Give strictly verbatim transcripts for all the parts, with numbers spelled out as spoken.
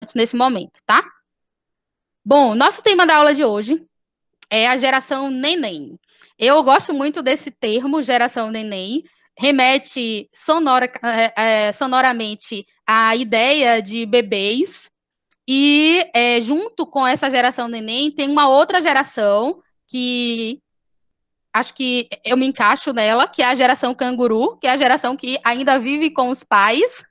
importantes nesse momento, tá? Bom, nosso tema da aula de hoje é a geração neném. Eu gosto muito desse termo, geração neném, remete sonora, é, é, sonoramente à ideia de bebês, e é, junto com essa geração neném tem uma outra geração que acho que eu me encaixo nela, que é a geração canguru, que é a geração que ainda vive com os pais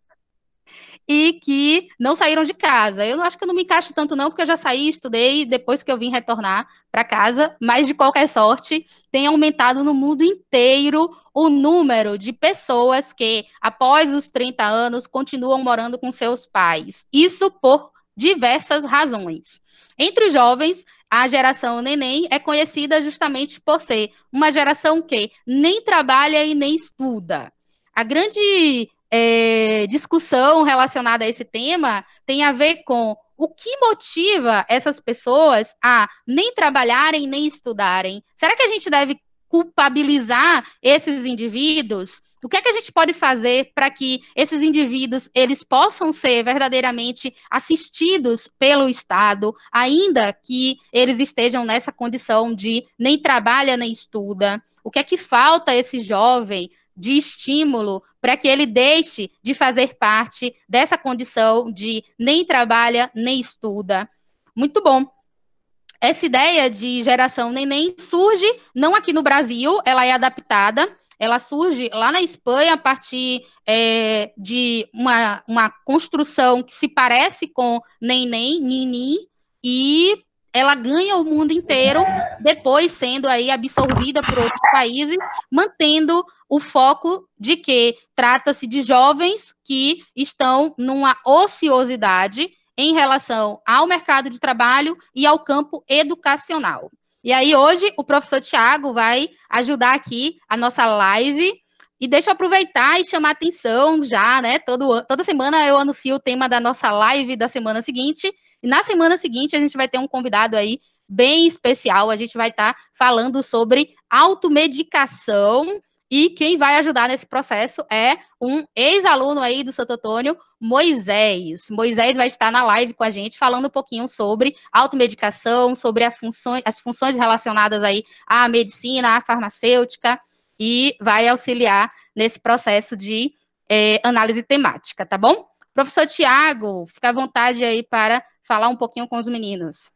e que não saíram de casa. Eu não acho que eu não me encaixo tanto não, porque eu já saí, estudei depois que eu vim retornar para casa, mas de qualquer sorte, tem aumentado no mundo inteiro o número de pessoas que, após os trinta anos, continuam morando com seus pais. Isso por diversas razões. Entre os jovens, a geração neném é conhecida justamente por ser uma geração que nem trabalha e nem estuda. A grande é, discussão relacionada a esse tema tem a ver com o que motiva essas pessoas a nem trabalharem nem estudarem. Será que a gente deve culpabilizar esses indivíduos? O que é que a gente pode fazer para que esses indivíduos eles possam ser verdadeiramente assistidos pelo Estado, ainda que eles estejam nessa condição de nem trabalha nem estuda? O que é que falta a esse jovem de estímulo para que ele deixe de fazer parte dessa condição de nem trabalha nem estuda? Muito bom. Essa ideia de geração neném surge não aqui no Brasil, ela é adaptada, ela surge lá na Espanha a partir é, de uma, uma construção que se parece com neném, nini, e ela ganha o mundo inteiro, depois sendo aí absorvida por outros países, mantendo o foco de que trata-se de jovens que estão numa ociosidade em relação ao mercado de trabalho e ao campo educacional. E aí, hoje, o professor Tiago vai ajudar aqui a nossa live. E deixa eu aproveitar e chamar atenção já, né? Todo, toda semana eu anuncio o tema da nossa live da semana seguinte. E na semana seguinte a gente vai ter um convidado aí bem especial. A gente vai estar tá falando sobre automedicação. E quem vai ajudar nesse processo é um ex-aluno aí do Santo Antônio, Moisés. Moisés vai estar na live com a gente falando um pouquinho sobre automedicação, sobre função, as funções relacionadas aí à medicina, à farmacêutica, e vai auxiliar nesse processo de é, análise temática, tá bom? Professor Tiago, fica à vontade aí para falar um pouquinho com os meninos.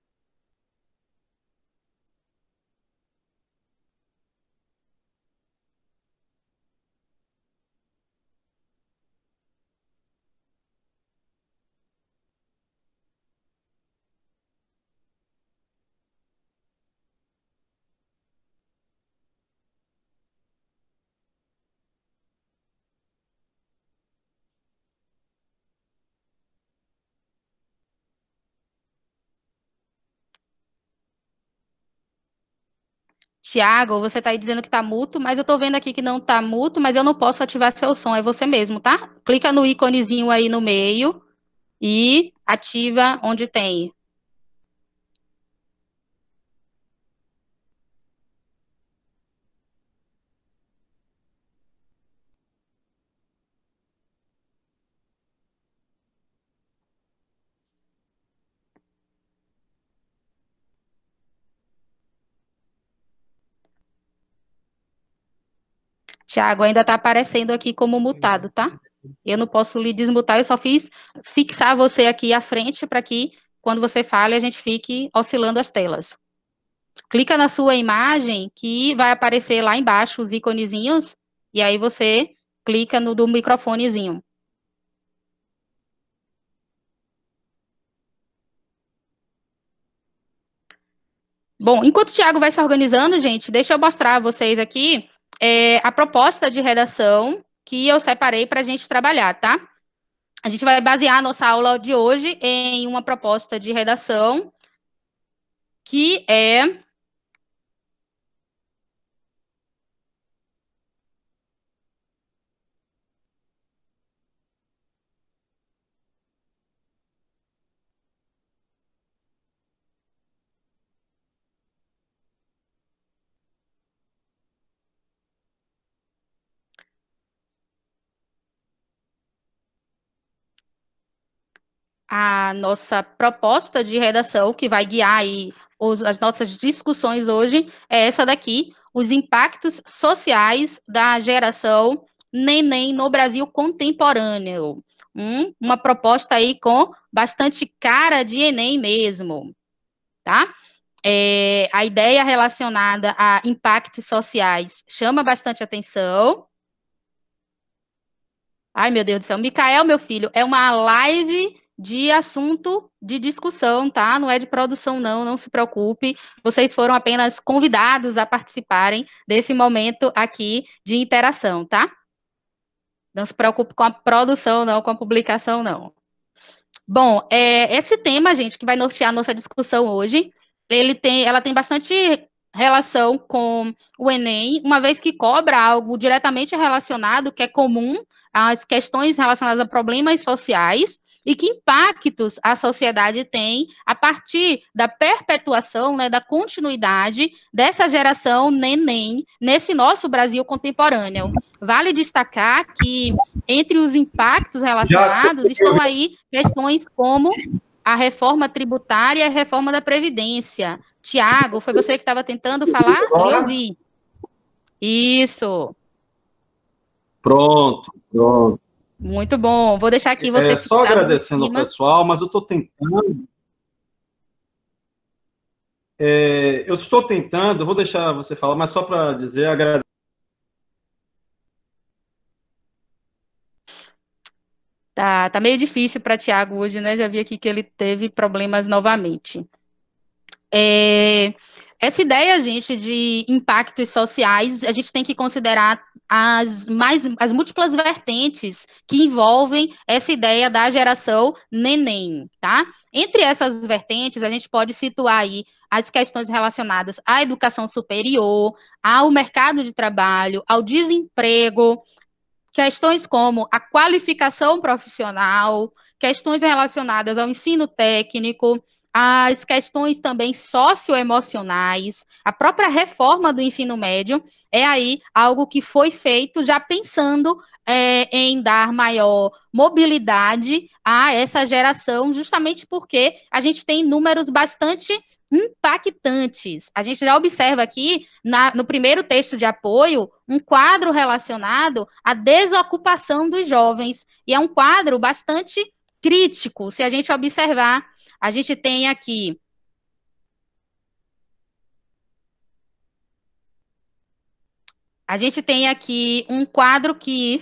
Tiago, você está aí dizendo que está muto, mas eu estou vendo aqui que não está muto, mas eu não posso ativar seu som, é você mesmo, tá? Clica no íconezinho aí no meio e ativa onde tem. Tiago, ainda está aparecendo aqui como mutado, tá? Eu não posso lhe desmutar, eu só fiz fixar você aqui à frente para que, quando você fale, a gente fique oscilando as telas. Clica na sua imagem que vai aparecer lá embaixo os iconezinhos, e aí você clica no do microfonezinho. Bom, enquanto o Thiago vai se organizando, gente, deixa eu mostrar a vocês aqui é, a proposta de redação que eu separei para a gente trabalhar, tá? A gente vai basear a nossa aula de hoje em uma proposta de redação que é a nossa proposta de redação, que vai guiar aí os, as nossas discussões hoje, é essa daqui, os impactos sociais da geração neném no Brasil contemporâneo. Hum, uma proposta aí com bastante cara de Enem mesmo, tá? É, a ideia relacionada a impactos sociais chama bastante atenção. Ai, meu Deus do céu. Micael, meu filho, é uma live de assunto de discussão, tá? Não é de produção, não, não se preocupe. Vocês foram apenas convidados a participarem desse momento aqui de interação, tá? Não se preocupe com a produção, não, com a publicação, não. Bom, é, esse tema, gente, que vai nortear a nossa discussão hoje, ele tem, ela tem bastante relação com o Enem, uma vez que cobra algo diretamente relacionado, que é comum às questões relacionadas a problemas sociais, e que impactos a sociedade tem a partir da perpetuação, né, da continuidade dessa geração neném nesse nosso Brasil contemporâneo. Vale destacar que entre os impactos relacionados estão aí questões como a reforma tributária e a reforma da Previdência. Tiago, foi você que estava tentando falar? Eu vi. Isso. Pronto, pronto. Muito bom. Vou deixar aqui você é, só agradecendo ao pessoal, mas eu estou tentando. É, eu estou tentando, vou deixar você falar, mas só para dizer, agradeço. Tá, tá meio difícil para Tiago hoje, né? Já vi aqui que ele teve problemas novamente. É, essa ideia, gente, de impactos sociais, a gente tem que considerar as mais as múltiplas vertentes que envolvem essa ideia da geração neném, tá? Entre essas vertentes, a gente pode situar aí as questões relacionadas à educação superior, ao mercado de trabalho, ao desemprego, questões como a qualificação profissional, questões relacionadas ao ensino técnico, as questões também socioemocionais, a própria reforma do ensino médio é aí algo que foi feito já pensando é, em dar maior mobilidade a essa geração, justamente porque a gente tem números bastante impactantes. A gente já observa aqui, na, no primeiro texto de apoio, um quadro relacionado à desocupação dos jovens, e é um quadro bastante crítico, se a gente observar. A gente tem aqui a gente tem aqui um quadro que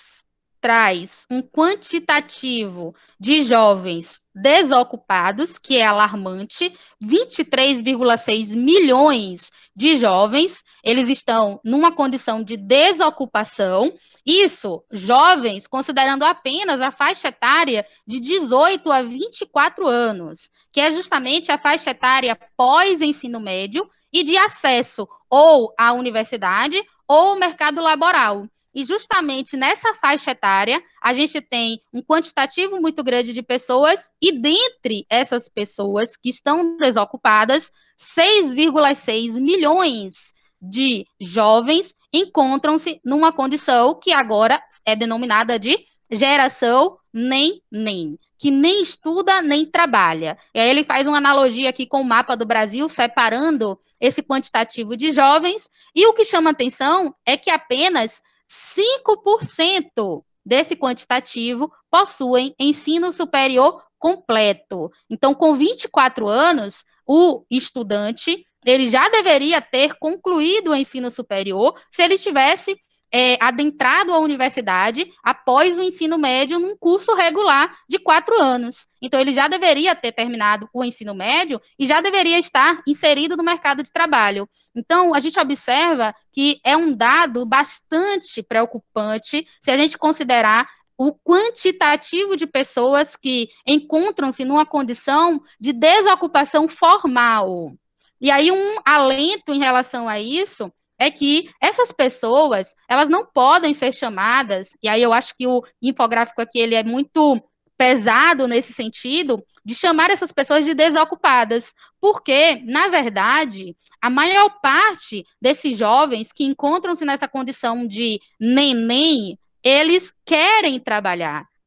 traz um quantitativo de jovens desocupados, que é alarmante, vinte e três vírgula seis milhões de jovens, eles estão numa condição de desocupação, isso, jovens, considerando apenas a faixa etária de dezoito a vinte e quatro anos, que é justamente a faixa etária pós-ensino médio e de acesso ou à universidade ou ao mercado laboral. E justamente nessa faixa etária, a gente tem um quantitativo muito grande de pessoas, e dentre essas pessoas que estão desocupadas, seis vírgula seis milhões de jovens encontram-se numa condição que agora é denominada de geração nem-nem, que nem estuda nem trabalha. E aí ele faz uma analogia aqui com o mapa do Brasil, separando esse quantitativo de jovens, e o que chama atenção é que apenas cinco por cento desse quantitativo possuem ensino superior completo. Então, com vinte e quatro anos, o estudante ele já deveria ter concluído o ensino superior se ele tivesse é, adentrado a universidade após o ensino médio num curso regular de quatro anos. Então, ele já deveria ter terminado o ensino médio e já deveria estar inserido no mercado de trabalho. Então, a gente observa que é um dado bastante preocupante se a gente considerar o quantitativo de pessoas que encontram-se numa condição de desocupação formal. E aí, um alento em relação a isso é que essas pessoas, elas não podem ser chamadas, e aí eu acho que o infográfico aqui ele é muito pesado nesse sentido, de chamar essas pessoas de desocupadas, porque, na verdade, a maior parte desses jovens que encontram-se nessa condição de neném, eles querem trabalhar,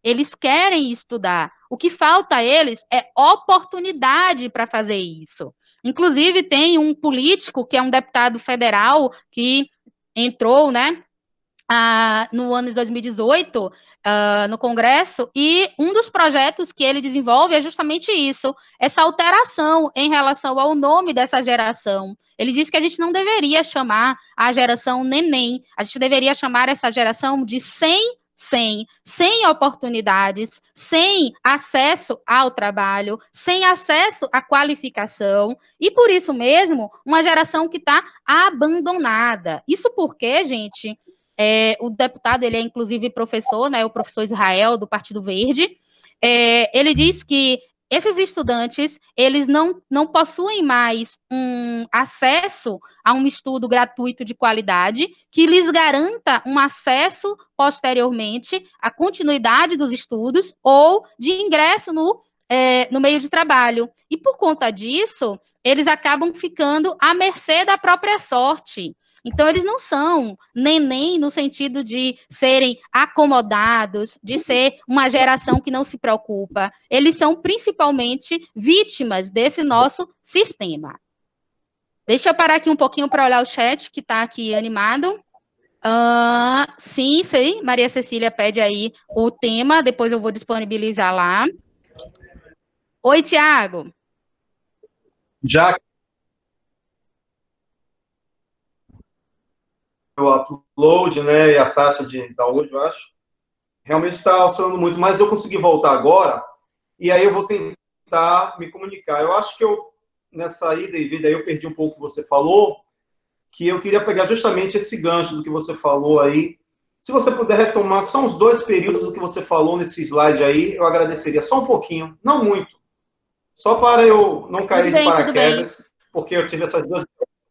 eles querem estudar. O que falta a eles é oportunidade para fazer isso. Inclusive, tem um político, que é um deputado federal, que entrou, né, ah, no ano de dois mil e dezoito, ah, no Congresso, e um dos projetos que ele desenvolve é justamente isso, essa alteração em relação ao nome dessa geração. Ele diz que a gente não deveria chamar a geração neném, a gente deveria chamar essa geração de sem sem, sem oportunidades, sem acesso ao trabalho, sem acesso à qualificação, e por isso mesmo, uma geração que está abandonada. Isso porque, gente, é, o deputado, ele é inclusive professor, né, o professor Israel, do Partido Verde, é, ele diz que esses estudantes, eles não, não possuem mais um acesso a um estudo gratuito de qualidade que lhes garanta um acesso posteriormente à continuidade dos estudos ou de ingresso no, é, no meio de trabalho. E por conta disso, eles acabam ficando à mercê da própria sorte. Então, eles não são neném no sentido de serem acomodados, de ser uma geração que não se preocupa. Eles são principalmente vítimas desse nosso sistema. Deixa eu parar aqui um pouquinho para olhar o chat, que está aqui animado. Uh, sim, sim, Maria Cecília pede aí o tema, depois eu vou disponibilizar lá. Oi, Tiago. Já o upload, né, e a taxa de download, eu acho, realmente está oscilando muito, mas eu consegui voltar agora, e aí eu vou tentar me comunicar. Eu acho que eu, nessa ida e vinda, aí eu perdi um pouco o que você falou, que eu queria pegar justamente esse gancho do que você falou aí. Se você puder retomar só uns dois períodos do que você falou nesse slide aí, eu agradeceria só um pouquinho, não muito, só para eu não cair Tudo de bem, tudo bem. paraquedas, porque eu tive essas duas...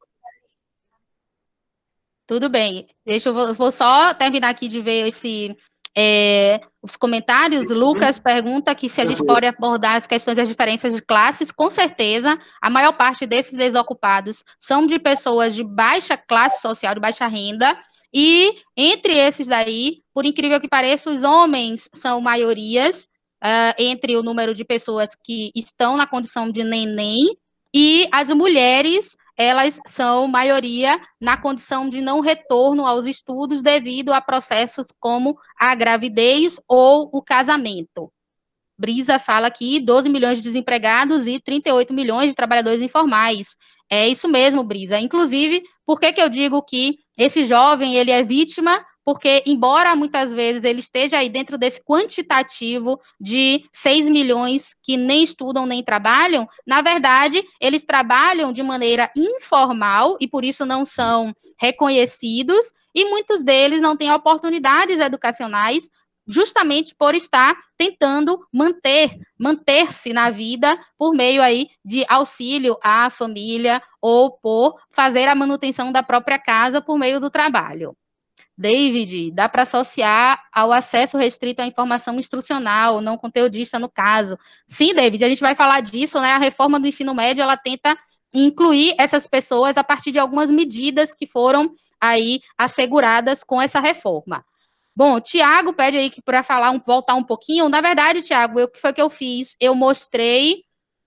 Tudo bem. Deixa eu vou, vou só terminar aqui de ver esse, é, os comentários. Lucas pergunta aqui se a gente pode abordar as questões das diferenças de classes. Com certeza, a maior parte desses desocupados são de pessoas de baixa classe social, de baixa renda, e entre esses daí, por incrível que pareça, os homens são maiorias, uh, entre o número de pessoas que estão na condição de neném, e as mulheres, elas são maioria na condição de não retorno aos estudos devido a processos como a gravidez ou o casamento. Brisa fala aqui doze milhões de desempregados e trinta e oito milhões de trabalhadores informais. É isso mesmo, Brisa. Inclusive, por que que eu digo que esse jovem, ele é vítima? Porque, embora muitas vezes ele esteja aí dentro desse quantitativo de seis milhões que nem estudam nem trabalham, na verdade, eles trabalham de maneira informal e por isso não são reconhecidos, e muitos deles não têm oportunidades educacionais justamente por estar tentando manter, manter-se na vida por meio aí de auxílio à família ou por fazer a manutenção da própria casa por meio do trabalho. David, dá para associar ao acesso restrito à informação instrucional, não conteudista no caso. Sim, David, a gente vai falar disso, né? A reforma do ensino médio, ela tenta incluir essas pessoas a partir de algumas medidas que foram aí asseguradas com essa reforma. Bom, Tiago pede aí para falar, um, voltar um pouquinho. Na verdade, Tiago, o que foi que eu fiz? Eu mostrei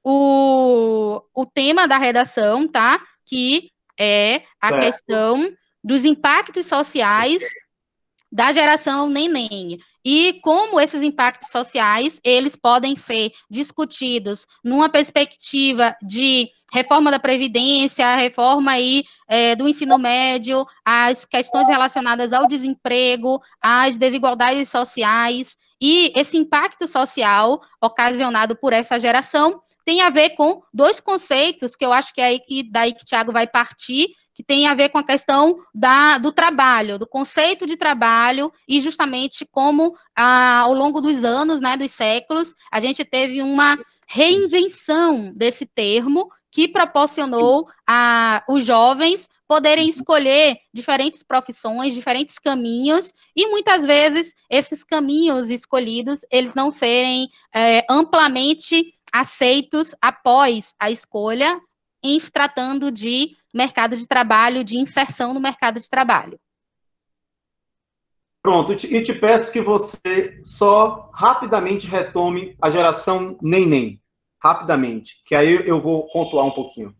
o, o tema da redação, tá? Que é a certo. questão dos impactos sociais da geração neném. E como esses impactos sociais, eles podem ser discutidos numa perspectiva de reforma da Previdência, reforma aí, é, do ensino médio, as questões relacionadas ao desemprego, às desigualdades sociais, e esse impacto social ocasionado por essa geração tem a ver com dois conceitos que eu acho que é aí que, daí que o Thiago vai partir, que tem a ver com a questão da, do trabalho, do conceito de trabalho, e justamente como, ah, ao longo dos anos, né, dos séculos, a gente teve uma reinvenção desse termo que proporcionou a os jovens poderem escolher diferentes profissões, diferentes caminhos, e muitas vezes esses caminhos escolhidos, eles não serem é, amplamente aceitos após a escolha, em se tratando de mercado de trabalho, de inserção no mercado de trabalho. Pronto, e te, e te peço que você só rapidamente retome a geração neném. Rapidamente, que aí eu vou pontuar um pouquinho.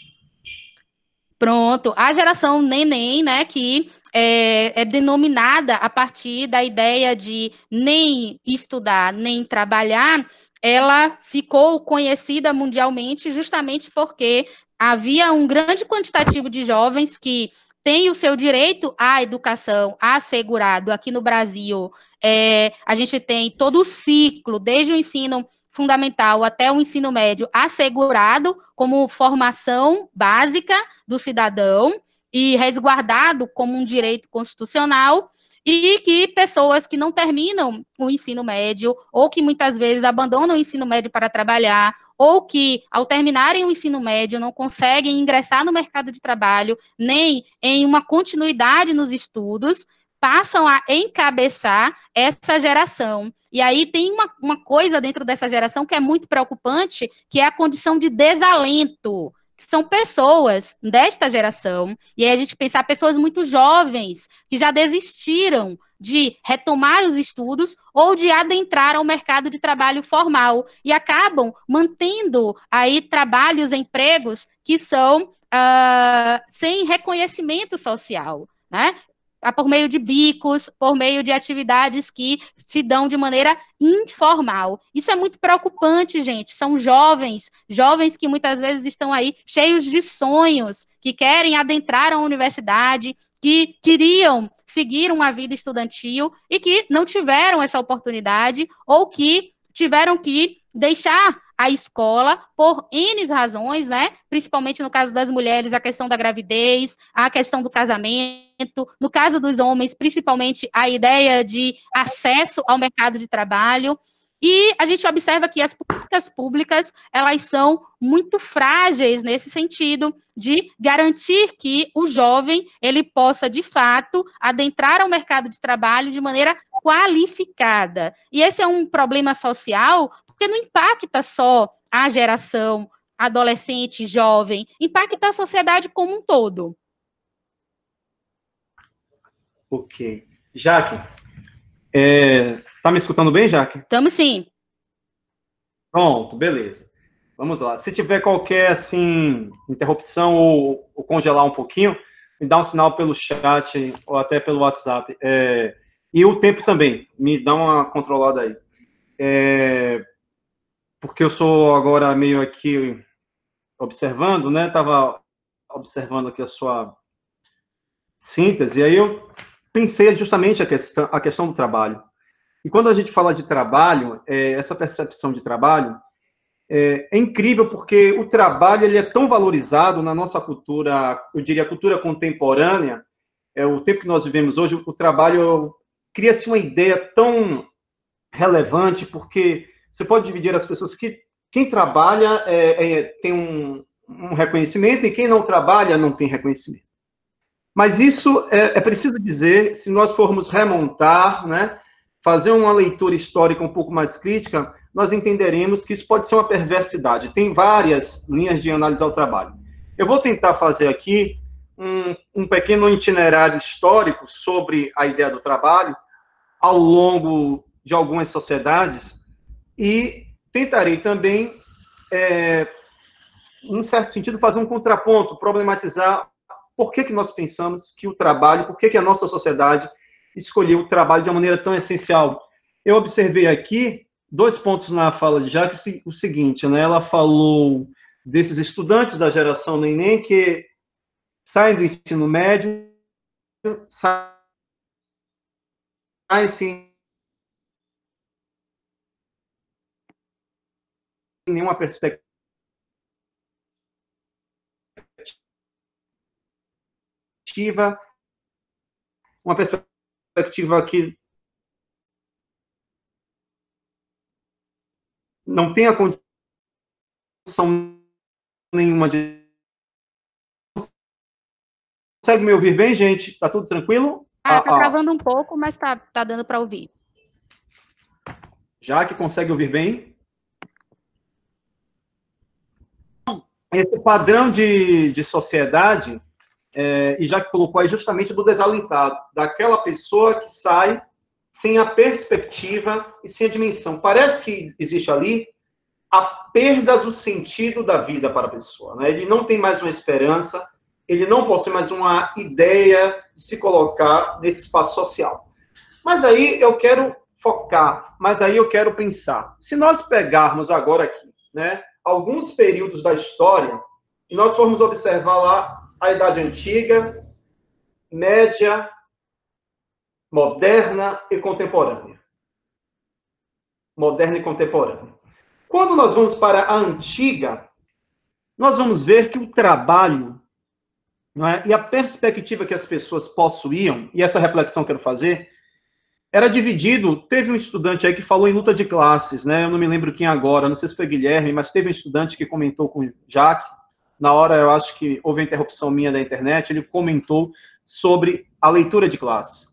Pronto, a geração neném, né, que é, é denominada a partir da ideia de nem estudar, nem trabalhar, ela ficou conhecida mundialmente justamente porque havia um grande quantitativo de jovens que têm o seu direito à educação assegurado. Aqui no Brasil, é, a gente tem todo o ciclo, desde o ensino fundamental até o ensino médio assegurado como formação básica do cidadão e resguardado como um direito constitucional, e que pessoas que não terminam o ensino médio, ou que muitas vezes abandonam o ensino médio para trabalhar, ou que, ao terminarem o ensino médio, não conseguem ingressar no mercado de trabalho, nem em uma continuidade nos estudos, passam a encabeçar essa geração. E aí tem uma, uma coisa dentro dessa geração que é muito preocupante, que é a condição de desalento, que são pessoas desta geração, e aí a gente pensar pessoas muito jovens, que já desistiram de retomar os estudos ou de adentrar ao mercado de trabalho formal, e acabam mantendo aí trabalhos, empregos que são uh, sem reconhecimento social, né? Por meio de bicos, por meio de atividades que se dão de maneira informal. Isso é muito preocupante, gente. São jovens, jovens que muitas vezes estão aí cheios de sonhos, que querem adentrar a universidade, que queriam seguir uma vida estudantil e que não tiveram essa oportunidade ou que tiveram que deixar a escola por N razões, né? Principalmente no caso das mulheres, a questão da gravidez, a questão do casamento, no caso dos homens, principalmente a ideia de acesso ao mercado de trabalho. E a gente observa que as políticas públicas, elas são muito frágeis nesse sentido de garantir que o jovem, ele possa, de fato, adentrar ao mercado de trabalho de maneira qualificada. E esse é um problema social, porque não impacta só a geração adolescente, jovem, impacta a sociedade como um todo. Ok. Jaque, é, tá me escutando bem, Jaque? Estamos sim. Pronto, beleza. Vamos lá. Se tiver qualquer, assim, interrupção ou, ou congelar um pouquinho, me dá um sinal pelo chat ou até pelo WhatsApp. É, e o tempo também, me dá uma controlada aí. É, porque eu sou agora meio aqui observando, né? Estava observando aqui a sua síntese, e aí eu pensei justamente a questão, a questão do trabalho. E quando a gente fala de trabalho, é, essa percepção de trabalho é, é incrível porque o trabalho ele é tão valorizado na nossa cultura, eu diria cultura contemporânea, é, o tempo que nós vivemos hoje, o trabalho cria-se uma ideia tão relevante, porque você pode dividir as pessoas que quem trabalha é, é, tem um, um reconhecimento e quem não trabalha não tem reconhecimento. Mas isso é, é preciso dizer, se nós formos remontar, né, fazer uma leitura histórica um pouco mais crítica, nós entenderemos que isso pode ser uma perversidade. Tem várias linhas de análise ao trabalho. Eu vou tentar fazer aqui um, um pequeno itinerário histórico sobre a ideia do trabalho ao longo de algumas sociedades e tentarei também, é, em certo sentido, fazer um contraponto, problematizar por que, que nós pensamos que o trabalho, por que, que a nossa sociedade escolheu o trabalho de uma maneira tão essencial. Eu observei aqui dois pontos na fala de Jaque, o seguinte, né, ela falou desses estudantes da geração neném que saem do ensino médio, saem sem nenhuma perspectiva, uma perspectiva que não tem a condição nenhuma de... Consegue me ouvir bem, gente? Tá tudo tranquilo? Ah, tá ah, travando ah. um pouco, mas tá, tá dando para ouvir. Já que consegue ouvir bem? Esse padrão de, de sociedade é, e já que colocou aí justamente do desalentado, daquela pessoa que sai sem a perspectiva e sem a dimensão. Parece que existe ali a perda do sentido da vida para a pessoa, né? Ele não tem mais uma esperança, ele não possui mais uma ideia de se colocar nesse espaço social. Mas aí eu quero focar, mas aí eu quero pensar. Se nós pegarmos agora aqui, né, alguns períodos da história, e nós formos observar lá a Idade Antiga, Média, Moderna e Contemporânea. Moderna e Contemporânea. Quando nós vamos para a Antiga, nós vamos ver que o trabalho, não é, e a perspectiva que as pessoas possuíam, e essa reflexão que eu quero fazer, era dividido. Teve um estudante aí que falou em luta de classes, né? Eu não me lembro quem agora, não sei se foi Guilherme, mas teve um estudante que comentou com o Jaque. Na hora, eu acho que houve a interrupção minha da internet, ele comentou sobre a leitura de classes.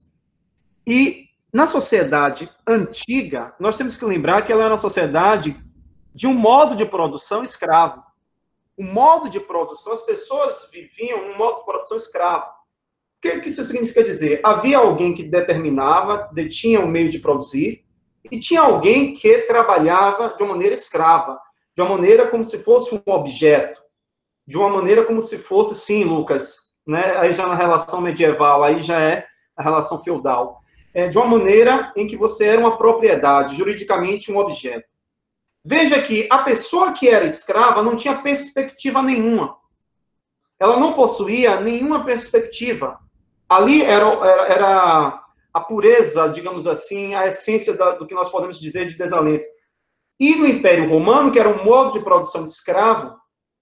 E na sociedade antiga, nós temos que lembrar que ela era uma sociedade de um modo de produção escravo. O modo de produção, as pessoas viviam um modo de produção escravo. O que, que isso significa dizer? Havia alguém que determinava, detinha o meio de produzir, e tinha alguém que trabalhava de uma maneira escrava, de uma maneira como se fosse um objeto, de uma maneira como se fosse, sim, Lucas, né? Aí já na relação medieval, aí já é a relação feudal, é, de uma maneira em que você era uma propriedade, juridicamente um objeto. Veja que a pessoa que era escrava não tinha perspectiva nenhuma. Ela não possuía nenhuma perspectiva. Ali era, era, era a pureza, digamos assim, a essência da, do que nós podemos dizer de desalento. E no Império Romano, que era um modo de produção de escravo,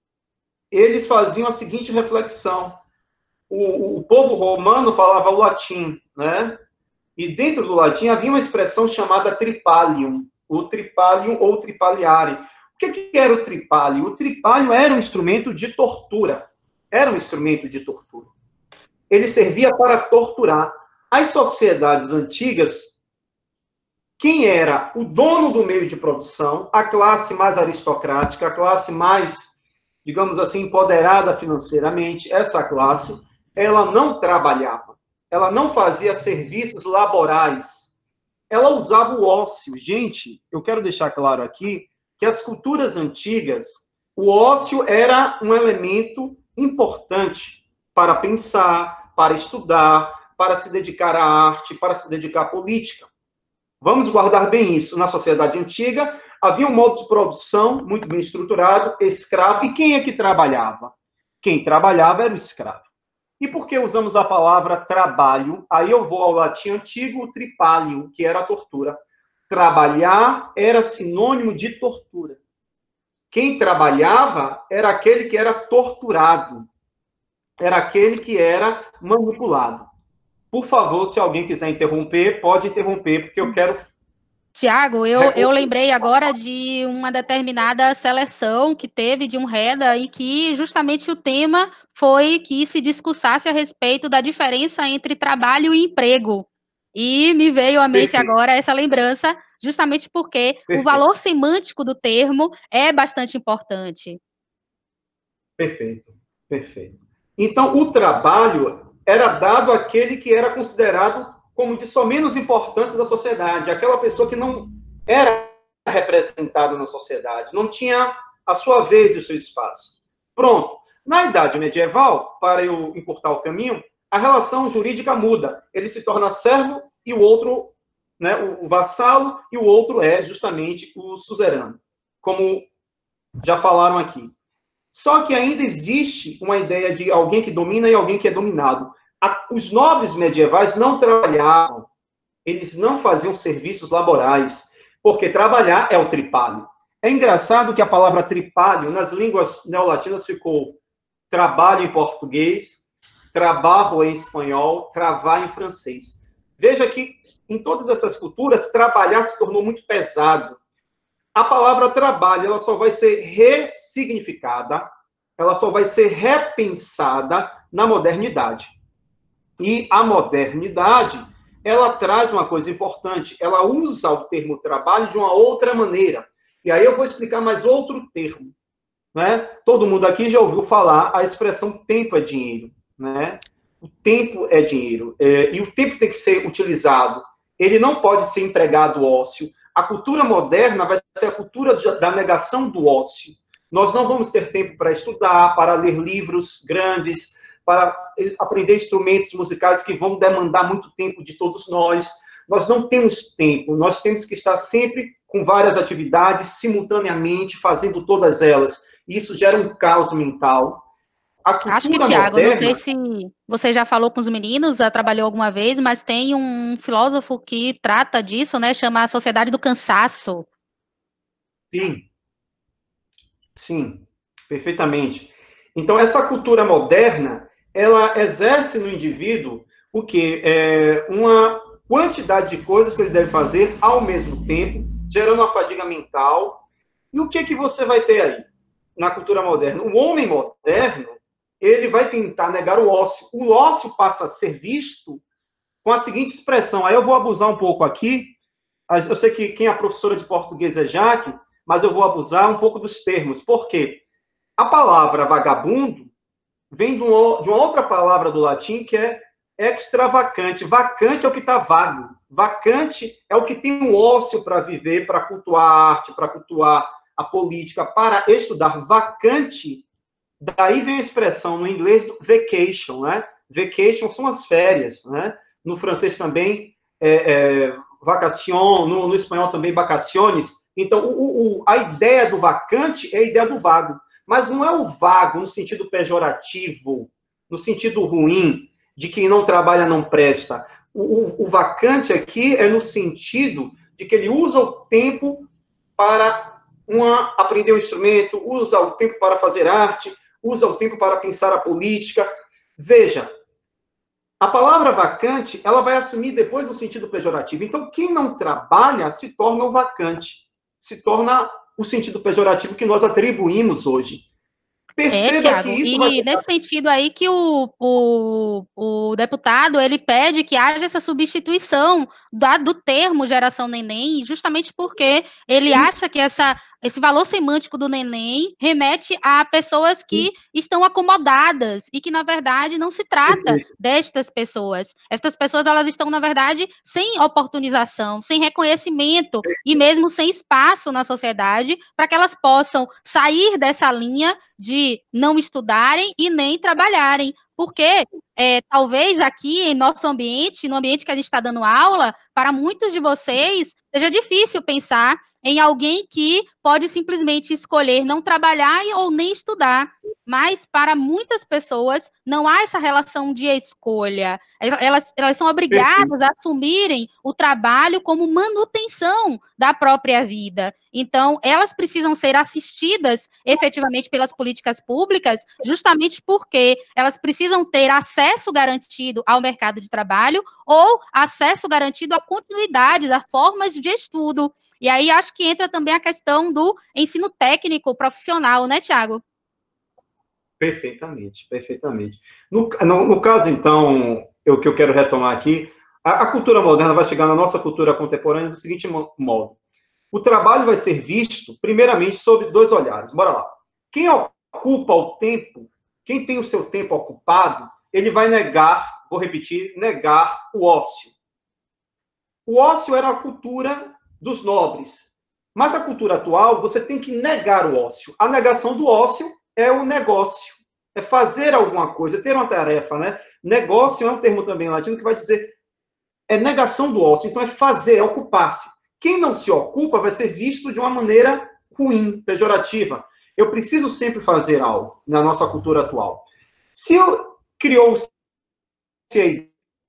eles faziam a seguinte reflexão. O, o povo romano falava o latim, né? E dentro do latim havia uma expressão chamada tripalium, o tripalium ou tripaliare. O que, que era o tripalio? O tripalio era um instrumento de tortura. Era um instrumento de tortura. Ele servia para torturar. As sociedades antigas, quem era o dono do meio de produção, a classe mais aristocrática, a classe mais, digamos assim, empoderada financeiramente, essa classe, ela não trabalhava. Ela não fazia serviços laborais. Ela usava o ócio. Gente, eu quero deixar claro aqui que as culturas antigas, o ócio era um elemento importante para pensar, para estudar, para se dedicar à arte, para se dedicar à política. Vamos guardar bem isso. Na sociedade antiga, havia um modo de produção muito bem estruturado, escravo. E quem é que trabalhava? Quem trabalhava era o escravo. E por que usamos a palavra trabalho? Aí eu vou ao latim antigo, o tripalium, que era a tortura. Trabalhar era sinônimo de tortura. Quem trabalhava era aquele que era torturado. Era aquele que era manipulado. Por favor, se alguém quiser interromper, pode interromper, porque eu quero... Tiago, eu, eu lembrei agora de uma determinada seleção que teve de um Reda e que justamente o tema foi que se discussasse a respeito da diferença entre trabalho e emprego. E me veio à mente Perfeito. Agora essa lembrança, justamente porque Perfeito. O valor semântico do termo é bastante importante. Perfeito, perfeito. Então, o trabalho era dado àquele que era considerado como de só menos importância da sociedade, aquela pessoa que não era representada na sociedade, não tinha a sua vez e o seu espaço. Pronto. Na Idade Medieval, para eu encurtar o caminho, a relação jurídica muda. Ele se torna servo e o outro, né, o vassalo, e o outro é justamente o suzerano, como já falaram aqui. Só que ainda existe uma ideia de alguém que domina e alguém que é dominado. Os nobres medievais não trabalhavam, eles não faziam serviços laborais, porque trabalhar é o tripalho. É engraçado que a palavra tripalho, nas línguas neolatinas, ficou trabalho em português, trabalho em espanhol, travar em francês. Veja que, em todas essas culturas, trabalhar se tornou muito pesado. A palavra trabalho, ela só vai ser ressignificada, ela só vai ser repensada na modernidade. E a modernidade, ela traz uma coisa importante, ela usa o termo trabalho de uma outra maneira. E aí eu vou explicar mais outro termo. Né? Todo mundo aqui já ouviu falar a expressão tempo é dinheiro. né? O tempo é dinheiro, é, e o tempo tem que ser utilizado. Ele não pode ser empregado ócio. A cultura moderna vai ser a cultura de, da negação do ócio. Nós não vamos ter tempo para estudar, para ler livros grandes, para aprender instrumentos musicais que vão demandar muito tempo de todos nós. Nós não temos tempo, nós temos que estar sempre com várias atividades, simultaneamente, fazendo todas elas. Isso gera um caos mental. A cultura Acho que, Tiago, moderna... não sei se você já falou com os meninos, já trabalhou alguma vez, mas tem um filósofo que trata disso, né? Chama a Sociedade do Cansaço. Sim, sim, perfeitamente. Então, essa cultura moderna, ela exerce no indivíduo o quê? É uma quantidade de coisas que ele deve fazer ao mesmo tempo, gerando uma fadiga mental. E o que, que você vai ter aí na cultura moderna? O homem moderno, ele vai tentar negar o ócio. O ócio passa a ser visto com a seguinte expressão. Aí eu vou abusar um pouco aqui. Eu sei que quem é professora de português é Jaque, mas eu vou abusar um pouco dos termos. Por quê? A palavra vagabundo vem de uma outra palavra do latim que é extravacante. Vacante é o que está vago. Vacante é o que tem um ócio para viver, para cultuar a arte, para cultuar a política, para estudar. Vacante, daí vem a expressão no inglês do vacation, né? Vacation são as férias, né? No francês também, é, é, vacation, no, no espanhol também, vacaciones. Então, o, o, a ideia do vacante é a ideia do vago. Mas não é o vago no sentido pejorativo, no sentido ruim, de quem não trabalha não presta. O, o, o vacante aqui é no sentido de que ele usa o tempo para uma, aprender um instrumento, usa o tempo para fazer arte, usa o tempo para pensar a política. Veja, a palavra vacante, ela vai assumir depois o sentido pejorativo. Então, quem não trabalha se torna o vacante, se torna o sentido pejorativo que nós atribuímos hoje. É, Perceba que Tiago, isso vai... e nesse sentido aí que o, o, o deputado, ele pede que haja essa substituição da, do termo geração neném, justamente porque ele acha que essa, esse valor semântico do neném remete a pessoas que estão acomodadas e que, na verdade, não se trata destas pessoas. Estas pessoas, elas estão, na verdade, sem oportunização, sem reconhecimento e mesmo sem espaço na sociedade para que elas possam sair dessa linha de não estudarem e nem trabalharem, porque é, talvez aqui em nosso ambiente, no ambiente que a gente está dando aula, para muitos de vocês seja difícil pensar em alguém que pode simplesmente escolher não trabalhar ou nem estudar, mas para muitas pessoas não há essa relação de escolha, elas, elas são obrigadas a assumirem o trabalho como manutenção da própria vida. Então, elas precisam ser assistidas efetivamente pelas políticas públicas, justamente porque elas precisam ter acesso garantido ao mercado de trabalho ou acesso garantido à continuidade, a formas de estudo. E aí acho que entra também a questão do ensino técnico profissional, né, Tiago? Perfeitamente, perfeitamente. No, no, no caso, então, o que eu quero retomar aqui, a, a cultura moderna vai chegar na nossa cultura contemporânea do seguinte modo. O trabalho vai ser visto, primeiramente, sob dois olhares. Bora lá. Quem ocupa o tempo, quem tem o seu tempo ocupado, ele vai negar, vou repetir, negar o ócio. O ócio era a cultura dos nobres. Mas a cultura atual, você tem que negar o ócio. A negação do ócio é o negócio. É fazer alguma coisa, ter uma tarefa, né? Negócio é um termo também latino que vai dizer é negação do ócio. Então, é fazer, é ocupar-se. Quem não se ocupa vai ser visto de uma maneira ruim, pejorativa. Eu preciso sempre fazer algo na nossa cultura atual. Se eu criou-se a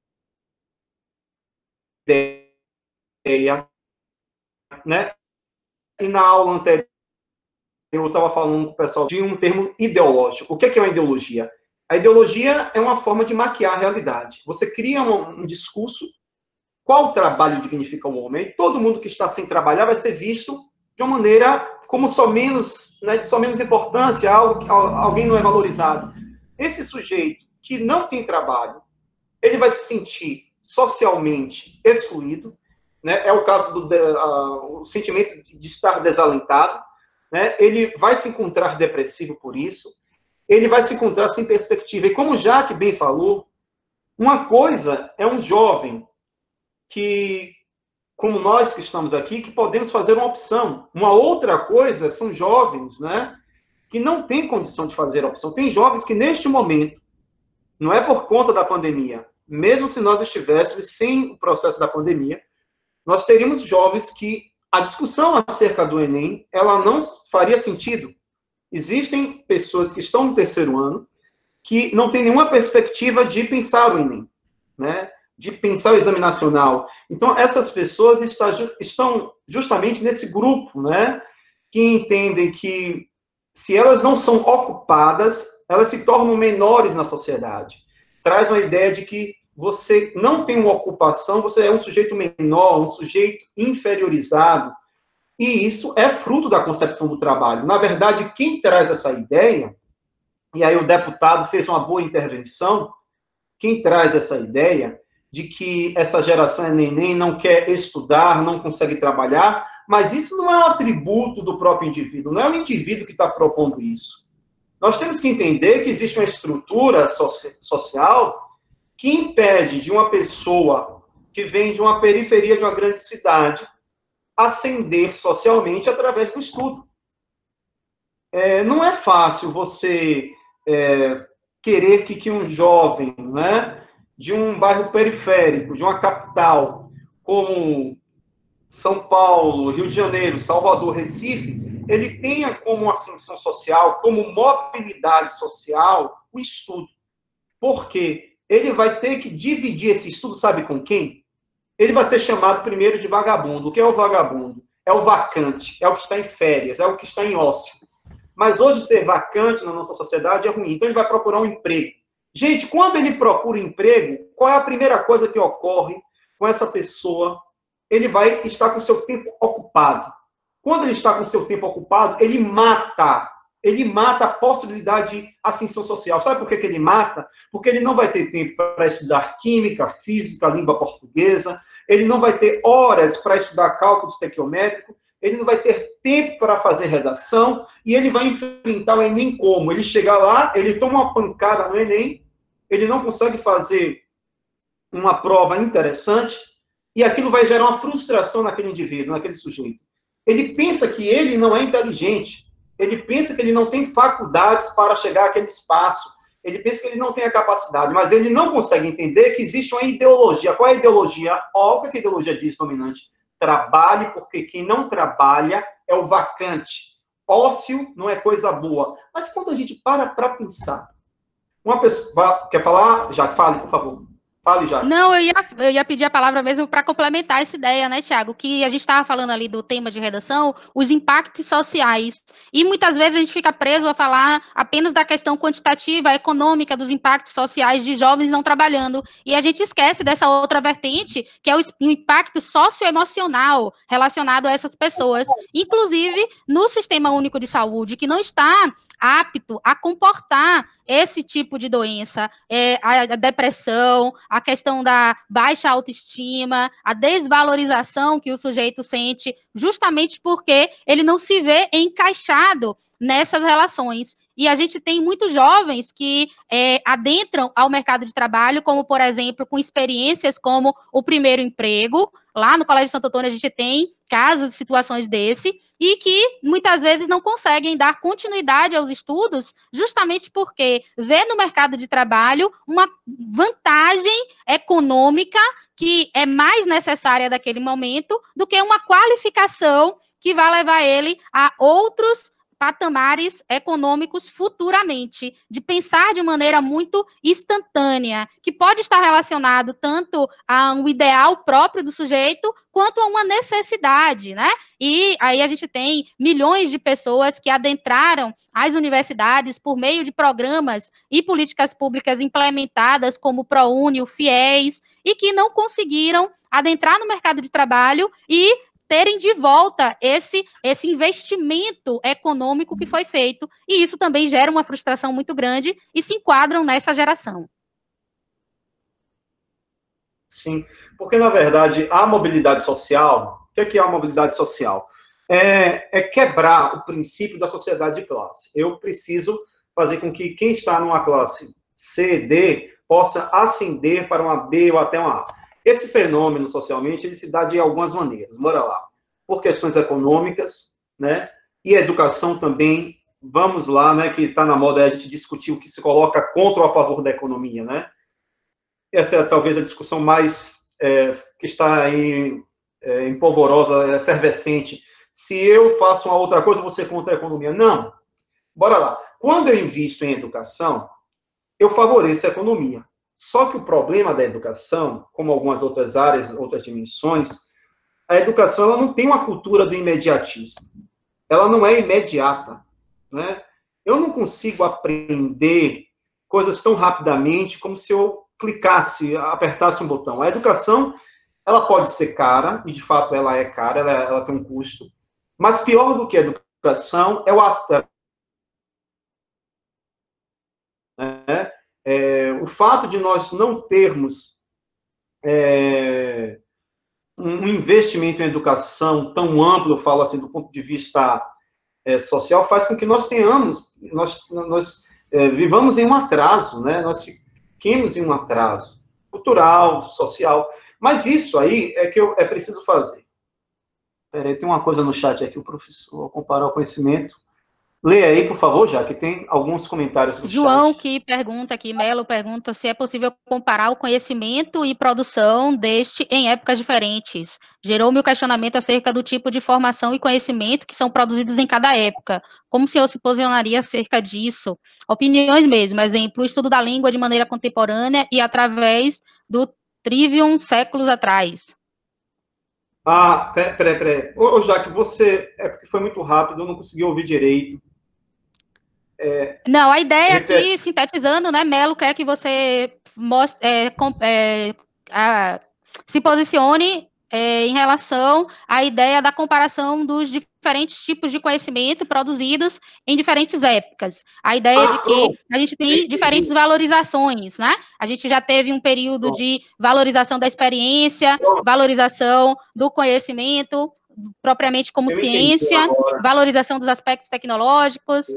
ideia, né? E na aula anterior eu estava falando com o pessoal de um termo ideológico. O que é uma ideologia? A ideologia é uma forma de maquiar a realidade. Você cria um, um discurso. Qual o trabalho dignifica o homem? E todo mundo que está sem trabalhar vai ser visto de uma maneira como só menos, né, de só menos importância, algo que alguém não é valorizado. Esse sujeito que não tem trabalho, ele vai se sentir socialmente excluído, né? É o caso do uh, o sentimento de estar desalentado, né? Ele vai se encontrar depressivo por isso. ele vai se encontrar sem perspectiva. E como o Jaque bem falou, uma coisa é um jovem que, como nós que estamos aqui, que podemos fazer uma opção. Uma outra coisa são jovens, né, que não têm condição de fazer a opção. Tem jovens que, neste momento, não é por conta da pandemia, mesmo se nós estivéssemos sem o processo da pandemia, nós teríamos jovens que a discussão acerca do Enem, ela não faria sentido. Existem pessoas que estão no terceiro ano que não têm nenhuma perspectiva de pensar o Enem, né? De pensar o exame nacional. Então, essas pessoas está, estão justamente nesse grupo, né? Que entendem que, se elas não são ocupadas, elas se tornam menores na sociedade. Traz uma ideia de que você não tem uma ocupação, você é um sujeito menor, um sujeito inferiorizado, e isso é fruto da concepção do trabalho. Na verdade, quem traz essa ideia, e aí o deputado fez uma boa intervenção, quem traz essa ideia de que essa geração é neném, não quer estudar, não consegue trabalhar, mas isso não é um atributo do próprio indivíduo, não é o indivíduo que está propondo isso. Nós temos que entender que existe uma estrutura social que impede de uma pessoa que vem de uma periferia de uma grande cidade ascender socialmente através do estudo. É, não é fácil você é, querer que, que um jovem, né, de um bairro periférico, de uma capital, como São Paulo, Rio de Janeiro, Salvador, Recife, ele tenha como ascensão social, como mobilidade social, o estudo. Por quê? Ele vai ter que dividir esse estudo, sabe com quem? Ele vai ser chamado primeiro de vagabundo. O que é o vagabundo? É o vacante, é o que está em férias, é o que está em ócio. Mas hoje ser vacante na nossa sociedade é ruim, então ele vai procurar um emprego. Gente, quando ele procura um emprego, qual é a primeira coisa que ocorre com essa pessoa? Ele vai estar com o seu tempo ocupado. Quando ele está com o seu tempo ocupado, ele mata ele mata a possibilidade de ascensão social. Sabe por que que ele mata? Porque ele não vai ter tempo para estudar química, física, língua portuguesa, ele não vai ter horas para estudar cálculo estequiométrico, ele não vai ter tempo para fazer redação, e ele vai enfrentar o Enem como? Ele chega lá, ele toma uma pancada no Enem, ele não consegue fazer uma prova interessante, e aquilo vai gerar uma frustração naquele indivíduo, naquele sujeito. Ele pensa que ele não é inteligente, ele pensa que ele não tem faculdades para chegar àquele espaço, ele pensa que ele não tem a capacidade, mas ele não consegue entender que existe uma ideologia. Qual é a ideologia? Olha o que a ideologia diz, dominante. Trabalhe, porque quem não trabalha é o vacante. Ócio não é coisa boa. Mas quando a gente para para pensar, uma pessoa... Quer falar? Já fale, por favor. Fale, já. Não, eu ia, eu ia pedir a palavra mesmo para complementar essa ideia, né, Tiago? Que a gente estava falando ali do tema de redação, os impactos sociais. E muitas vezes a gente fica preso a falar apenas da questão quantitativa, econômica, dos impactos sociais de jovens não trabalhando. E a gente esquece dessa outra vertente, que é o, o impacto socioemocional relacionado a essas pessoas. Inclusive, no Sistema Único de Saúde, que não está apto a comportar esse tipo de doença, é, a, a depressão, a questão da baixa autoestima, a desvalorização que o sujeito sente, justamente porque ele não se vê encaixado nessas relações. E a gente tem muitos jovens que é, adentram ao mercado de trabalho, como, por exemplo, com experiências como o primeiro emprego. Lá no Colégio Santo Antônio a gente tem casos de situações desse, e que muitas vezes não conseguem dar continuidade aos estudos, justamente porque vê no mercado de trabalho uma vantagem econômica que é mais necessária daquele momento do que uma qualificação que vai levar ele a outros patamares econômicos futuramente, de pensar de maneira muito instantânea, que pode estar relacionado tanto a um ideal próprio do sujeito, quanto a uma necessidade, né? E aí a gente tem milhões de pessoas que adentraram as universidades por meio de programas e políticas públicas implementadas, como o ProUni, o FIES, e que não conseguiram adentrar no mercado de trabalho e terem de volta esse, esse investimento econômico que foi feito, e isso também gera uma frustração muito grande, e se enquadram nessa geração. Sim, porque, na verdade, a mobilidade social, o que é a mobilidade social? É, é quebrar o princípio da sociedade de classe. Eu preciso fazer com que quem está numa classe C, D, possa ascender para uma B ou até uma A. Esse fenômeno, socialmente, ele se dá de algumas maneiras. Bora lá. Por questões econômicas, né? E a educação também, vamos lá, né? Que está na moda a gente discutir o que se coloca contra ou a favor da economia, né? Essa é talvez a discussão mais é, que está em, é, em polvorosa, efervescente. Se eu faço uma outra coisa, você contra a economia. Não. Bora lá. Quando eu invisto em educação, eu favoreço a economia. Só que o problema da educação, como algumas outras áreas, outras dimensões, a educação ela não tem uma cultura do imediatismo. Ela não é imediata, né? Eu não consigo aprender coisas tão rapidamente como se eu clicasse, apertasse um botão. A educação, ela pode ser cara, e de fato ela é cara, ela, ela tem um custo, mas pior do que a educação é o atraso. Né? É, o fato de nós não termos é, um investimento em educação tão amplo, eu falo assim, do ponto de vista é, social, faz com que nós tenhamos, nós, nós é, vivamos em um atraso, né? Nós fiquemos em um atraso cultural, social, mas isso aí é que eu, é preciso fazer. Peraí, tem uma coisa no chat aqui, o professor comparar o conhecimento. Leia aí, por favor, já que tem alguns comentários no João, chat. que pergunta aqui, Melo pergunta se é possível comparar o conhecimento e produção deste em épocas diferentes. Gerou-me o questionamento acerca do tipo de formação e conhecimento que são produzidos em cada época. Como o senhor se posicionaria acerca disso? Opiniões mesmo, exemplo, o estudo da língua de maneira contemporânea e através do Trivium séculos atrás. Ah, peraí, peraí, peraí. Ô, Jaque, você, é porque foi muito rápido, eu não consegui ouvir direito. É, Não, a ideia repete. aqui, sintetizando, né, Melo quer que você mostre, é, com, é, a, se posicione é, em relação à ideia da comparação dos diferentes tipos de conhecimento produzidos em diferentes épocas. A ideia Ah, de que pronto. a gente tem diferentes Entendi. valorizações, né? A gente já teve um período Pronto, de valorização da experiência, pronto. valorização do conhecimento, propriamente como Eu entendi ciência, agora. valorização dos aspectos tecnológicos.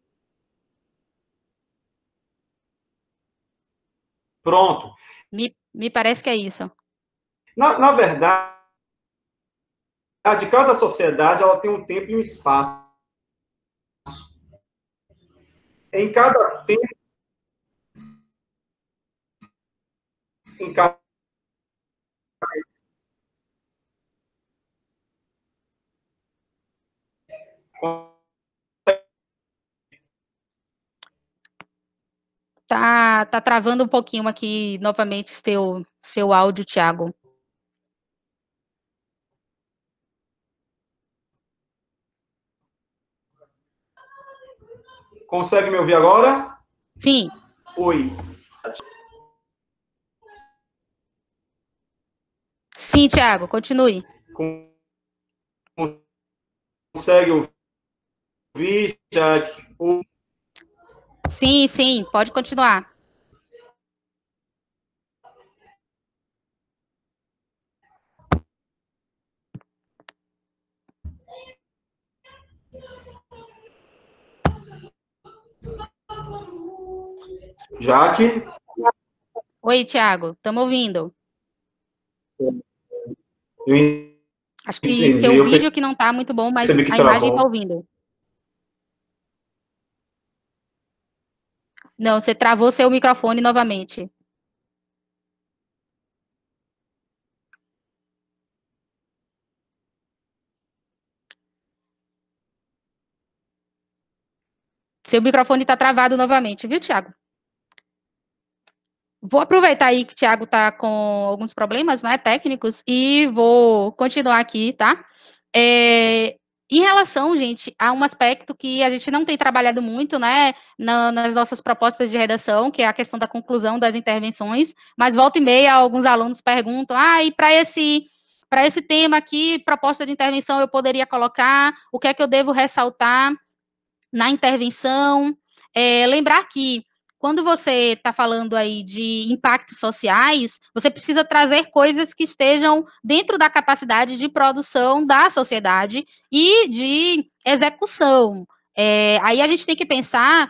Pronto. Me, me parece que é isso. Na, na verdade, cada sociedade ela tem um tempo e um espaço. Em cada tempo, em cada Tá, tá travando um pouquinho aqui novamente seu, seu áudio, Thiago. Consegue me ouvir agora? Sim. Oi. Sim, Thiago, continue. Consegue ouvir, Jack? Sim, sim, pode continuar. Jaque? Oi, Thiago, estamos ouvindo. Eu Acho que entendi. seu Eu vídeo que não está muito bom, mas percebi que a imagem está travou. ouvindo. Não, você travou seu microfone novamente. Seu microfone está travado novamente, viu, Thiago? Vou aproveitar aí que o Thiago está com alguns problemas, né, técnicos, e vou continuar aqui, tá? É, em relação, gente, a um aspecto que a gente não tem trabalhado muito, né, na, nas nossas propostas de redação, que é a questão da conclusão das intervenções, mas volta e meia alguns alunos perguntam, ah, e para esse, para esse tema aqui, proposta de intervenção eu poderia colocar, o que é que eu devo ressaltar na intervenção? É, lembrar que quando você está falando aí de impactos sociais, você precisa trazer coisas que estejam dentro da capacidade de produção da sociedade e de execução. É, aí a gente tem que pensar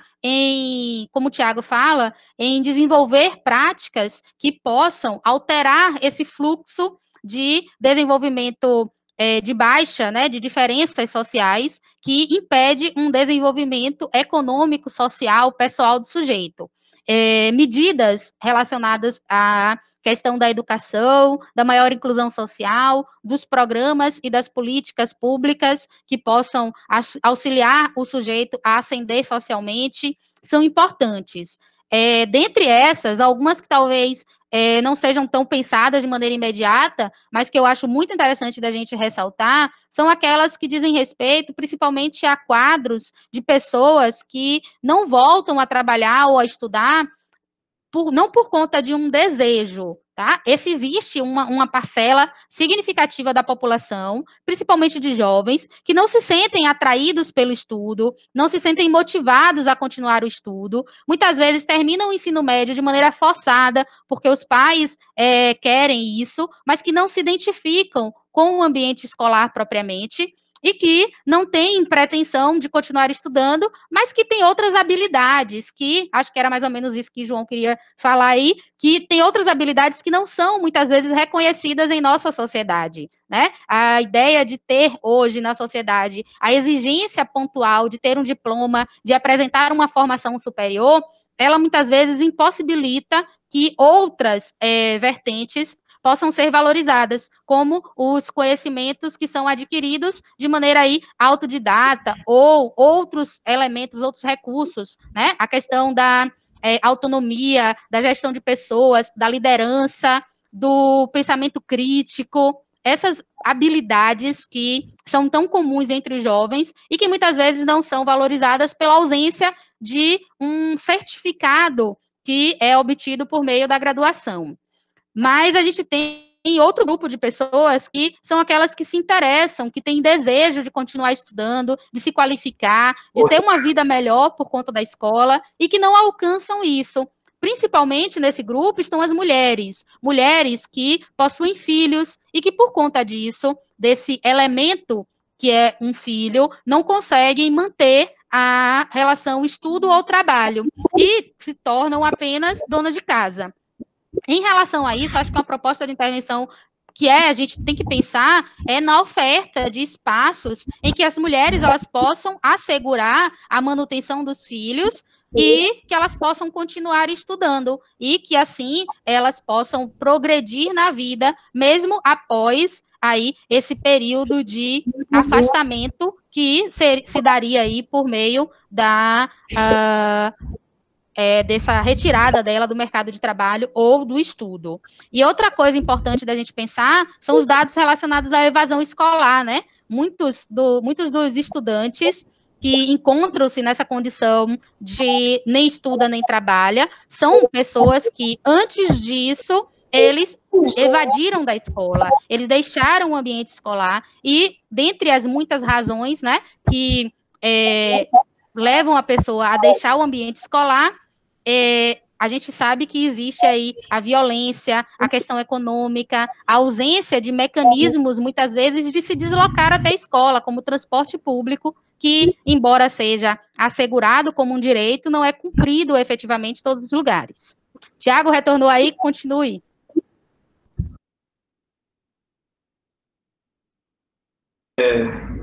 em, como o Tiago fala, em desenvolver práticas que possam alterar esse fluxo de desenvolvimento é, de baixa, né, de diferenças sociais, que impede um desenvolvimento econômico, social, pessoal do sujeito. É, medidas relacionadas à questão da educação, da maior inclusão social, dos programas e das políticas públicas que possam auxiliar o sujeito a ascender socialmente, são importantes. É, dentre essas, algumas que talvez é, não sejam tão pensadas de maneira imediata, mas que eu acho muito interessante da gente ressaltar, são aquelas que dizem respeito principalmente a quadros de pessoas que não voltam a trabalhar ou a estudar por, não por conta de um desejo, tá? Esse existe uma, uma parcela significativa da população, principalmente de jovens, que não se sentem atraídos pelo estudo, não se sentem motivados a continuar o estudo, muitas vezes terminam o ensino médio de maneira forçada, porque os pais é, querem isso, mas que não se identificam com o ambiente escolar propriamente, e que não tem pretensão de continuar estudando, mas que tem outras habilidades, que acho que era mais ou menos isso que o João queria falar aí, que tem outras habilidades que não são muitas vezes reconhecidas em nossa sociedade, né? A ideia de ter hoje na sociedade a exigência pontual de ter um diploma, de apresentar uma formação superior, ela muitas vezes impossibilita que outras é, vertentes possam ser valorizadas, como os conhecimentos que são adquiridos de maneira aí autodidata, ou outros elementos, outros recursos, né? A questão da é, autonomia, da gestão de pessoas, da liderança, do pensamento crítico, essas habilidades que são tão comuns entre os jovens e que muitas vezes não são valorizadas pela ausência de um certificado que é obtido por meio da graduação. Mas a gente tem outro grupo de pessoas que são aquelas que se interessam, que têm desejo de continuar estudando, de se qualificar, de ter uma vida melhor por conta da escola e que não alcançam isso. Principalmente nesse grupo estão as mulheres, mulheres que possuem filhos e que por conta disso, desse elemento que é um filho, não conseguem manter a relação estudo ou trabalho e se tornam apenas donas de casa. Em relação a isso, acho que uma proposta de intervenção que é, a gente tem que pensar é na oferta de espaços em que as mulheres elas possam assegurar a manutenção dos filhos e que elas possam continuar estudando e que assim elas possam progredir na vida mesmo após aí esse período de afastamento que se, se daria aí por meio da uh, É, dessa retirada dela do mercado de trabalho ou do estudo. E outra coisa importante da gente pensar são os dados relacionados à evasão escolar, né? Muitos, do, muitos dos estudantes que encontram-se nessa condição de nem estuda nem trabalha são pessoas que, antes disso, eles evadiram da escola, eles deixaram o ambiente escolar e, dentre as muitas razões, né, que é, levam a pessoa a deixar o ambiente escolar, É, a gente sabe que existe aí a violência, a questão econômica, a ausência de mecanismos, muitas vezes, de se deslocar até a escola, como o transporte público, que, embora seja assegurado como um direito, não é cumprido efetivamente em todos os lugares. Tiago retornou aí, continue. É...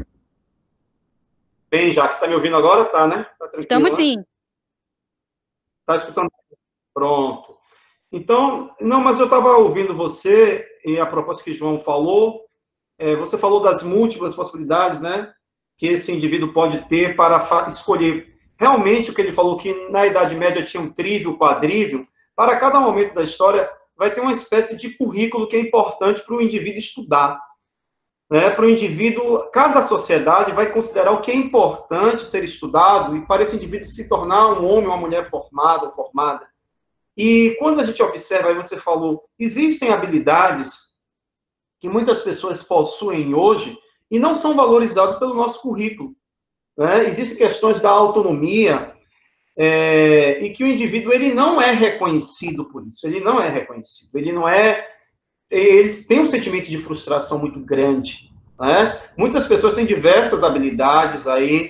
Bem, Jaque, está me ouvindo agora? Tá, né? Tá tranquilo, Estamos né? sim. Está escutando? Pronto. Então, não, mas eu estava ouvindo você e a proposta que o João falou, é, você falou das múltiplas possibilidades, né, que esse indivíduo pode ter para escolher. Realmente, o que ele falou que na Idade Média tinha um trívio, quadrívio, para cada momento da história vai ter uma espécie de currículo que é importante para o indivíduo estudar. Né? Para o indivíduo, cada sociedade vai considerar o que é importante ser estudado e para esse indivíduo se tornar um homem, uma mulher formada ou formada. E quando a gente observa, aí você falou, existem habilidades que muitas pessoas possuem hoje e não são valorizadas pelo nosso currículo. Né? Existem questões da autonomia é, e que o indivíduo ele não é reconhecido por isso, ele não é reconhecido, ele não é... Eles têm um sentimento de frustração muito grande. Né? Muitas pessoas têm diversas habilidades aí,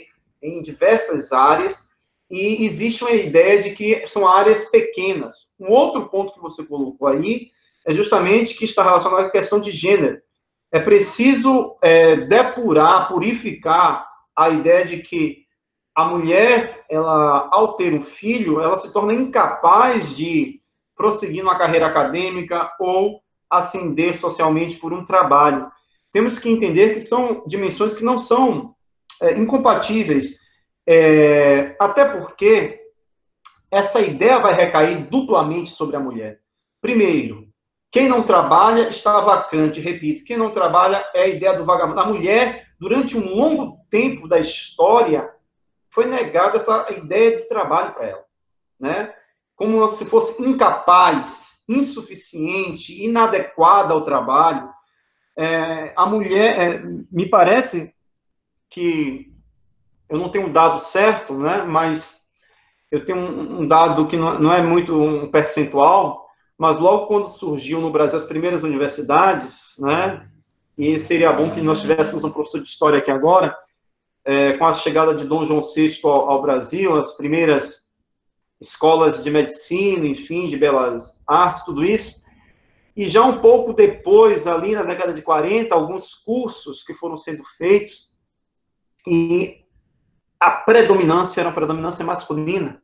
em diversas áreas, e existe uma ideia de que são áreas pequenas. Um outro ponto que você colocou aí é justamente que está relacionado à questão de gênero. É preciso é, depurar, purificar a ideia de que a mulher, ela, ao ter um filho, ela se torna incapaz de prosseguir numa carreira acadêmica ou ascender socialmente por um trabalho. Temos que entender que são dimensões que não são é, incompatíveis, é, até porque essa ideia vai recair duplamente sobre a mulher. Primeiro, quem não trabalha está vacante, repito, quem não trabalha é a ideia do vagabundo. A mulher, durante um longo tempo da história, foi negada essa ideia de trabalho para ela, né? Como se fosse incapaz, insuficiente, inadequada ao trabalho. É, a mulher, é, me parece que, eu não tenho um dado certo, né? Mas eu tenho um, um dado que não, não é muito um percentual, mas logo quando surgiu no Brasil as primeiras universidades, né? E seria bom que nós tivéssemos um professor de história aqui agora, é, com a chegada de Dom João sexto ao, ao Brasil, as primeiras escolas de medicina, enfim, de belas artes, tudo isso. E já um pouco depois, ali na década de quarenta, alguns cursos que foram sendo feitos, e a predominância era uma predominância masculina.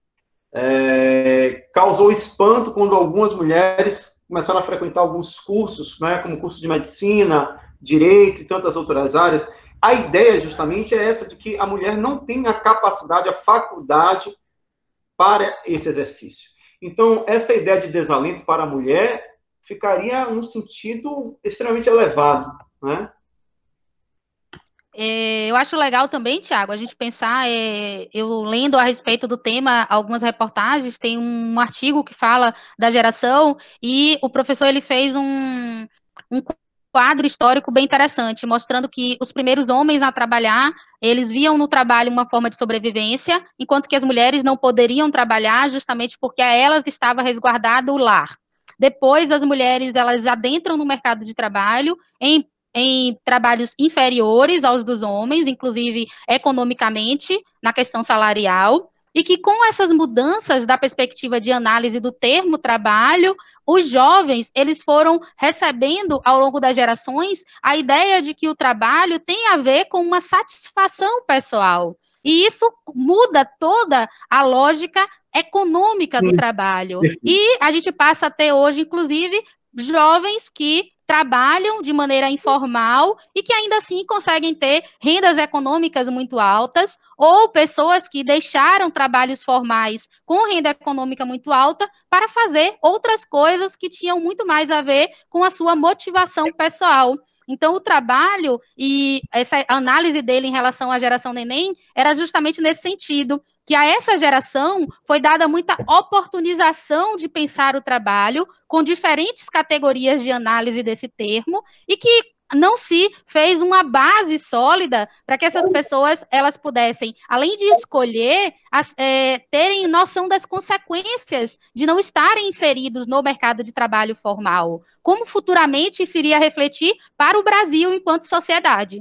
É, causou espanto quando algumas mulheres começaram a frequentar alguns cursos, né, como curso de medicina, direito e tantas outras áreas. A ideia justamente é essa, de que a mulher não tem a capacidade, a faculdade para esse exercício. Então, essa ideia de desalento para a mulher ficaria num sentido extremamente elevado, né? É, eu acho legal também, Tiago, a gente pensar, é, eu lendo a respeito do tema, algumas reportagens, tem um artigo que fala da geração, e o professor ele fez um, um quadro histórico bem interessante, mostrando que os primeiros homens a trabalhar, eles viam no trabalho uma forma de sobrevivência, enquanto que as mulheres não poderiam trabalhar justamente porque a elas estava resguardado o lar. Depois, as mulheres, elas adentram no mercado de trabalho em em trabalhos inferiores aos dos homens, inclusive economicamente, na questão salarial, e que com essas mudanças da perspectiva de análise do termo trabalho, os jovens, eles foram recebendo ao longo das gerações a ideia de que o trabalho tem a ver com uma satisfação pessoal. E isso muda toda a lógica econômica do trabalho. E a gente passa a ter hoje, inclusive, jovens que trabalham de maneira informal e que ainda assim conseguem ter rendas econômicas muito altas, ou pessoas que deixaram trabalhos formais com renda econômica muito alta para fazer outras coisas que tinham muito mais a ver com a sua motivação pessoal. Então, o trabalho e essa análise dele em relação à geração neném era justamente nesse sentido, que a essa geração foi dada muita oportunização de pensar o trabalho com diferentes categorias de análise desse termo e que não se fez uma base sólida para que essas pessoas elas pudessem, além de escolher, as, é, terem noção das consequências de não estarem inseridos no mercado de trabalho formal. Como futuramente isso iria refletir para o Brasil enquanto sociedade?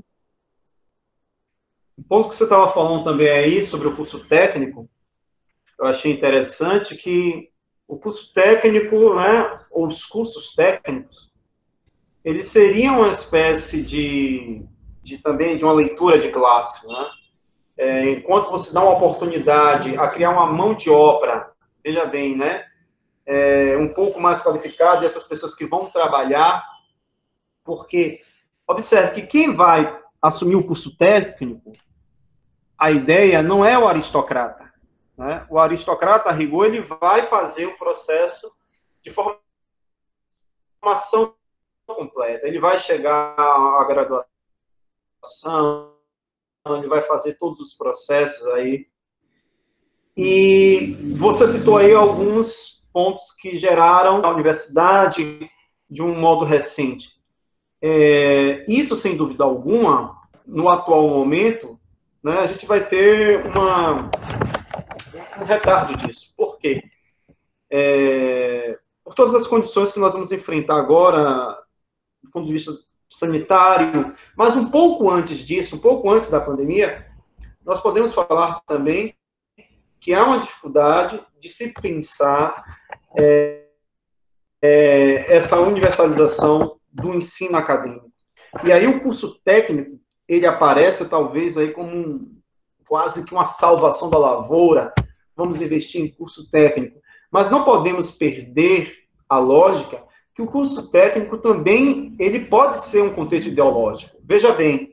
O ponto que você estava falando também aí sobre o curso técnico, eu achei interessante que o curso técnico, né, ou os cursos técnicos, eles seriam uma espécie de, de também de uma leitura de classe, né? É, enquanto você dá uma oportunidade a criar uma mão de obra, veja bem, né, é, um pouco mais qualificada, essas pessoas que vão trabalhar, porque observe que quem vai assumir o curso técnico, a ideia não é o aristocrata, né? O aristocrata, a rigor, ele vai fazer o processo de formação completa. Ele vai chegar à graduação, ele vai fazer todos os processos aí. E você citou aí alguns pontos que geraram a universidade de um modo recente. É, isso, sem dúvida alguma, no atual momento, né, a gente vai ter uma, um retardo disso. Por quê? É, por todas as condições que nós vamos enfrentar agora, do ponto de vista sanitário, mas um pouco antes disso, um pouco antes da pandemia, nós podemos falar também que há uma dificuldade de se pensar é, é, essa universalização do ensino acadêmico. E aí o curso técnico, ele aparece talvez aí como um, quase que uma salvação da lavoura, vamos investir em curso técnico. Mas não podemos perder a lógica que o curso técnico também ele pode ser um contexto ideológico. Veja bem,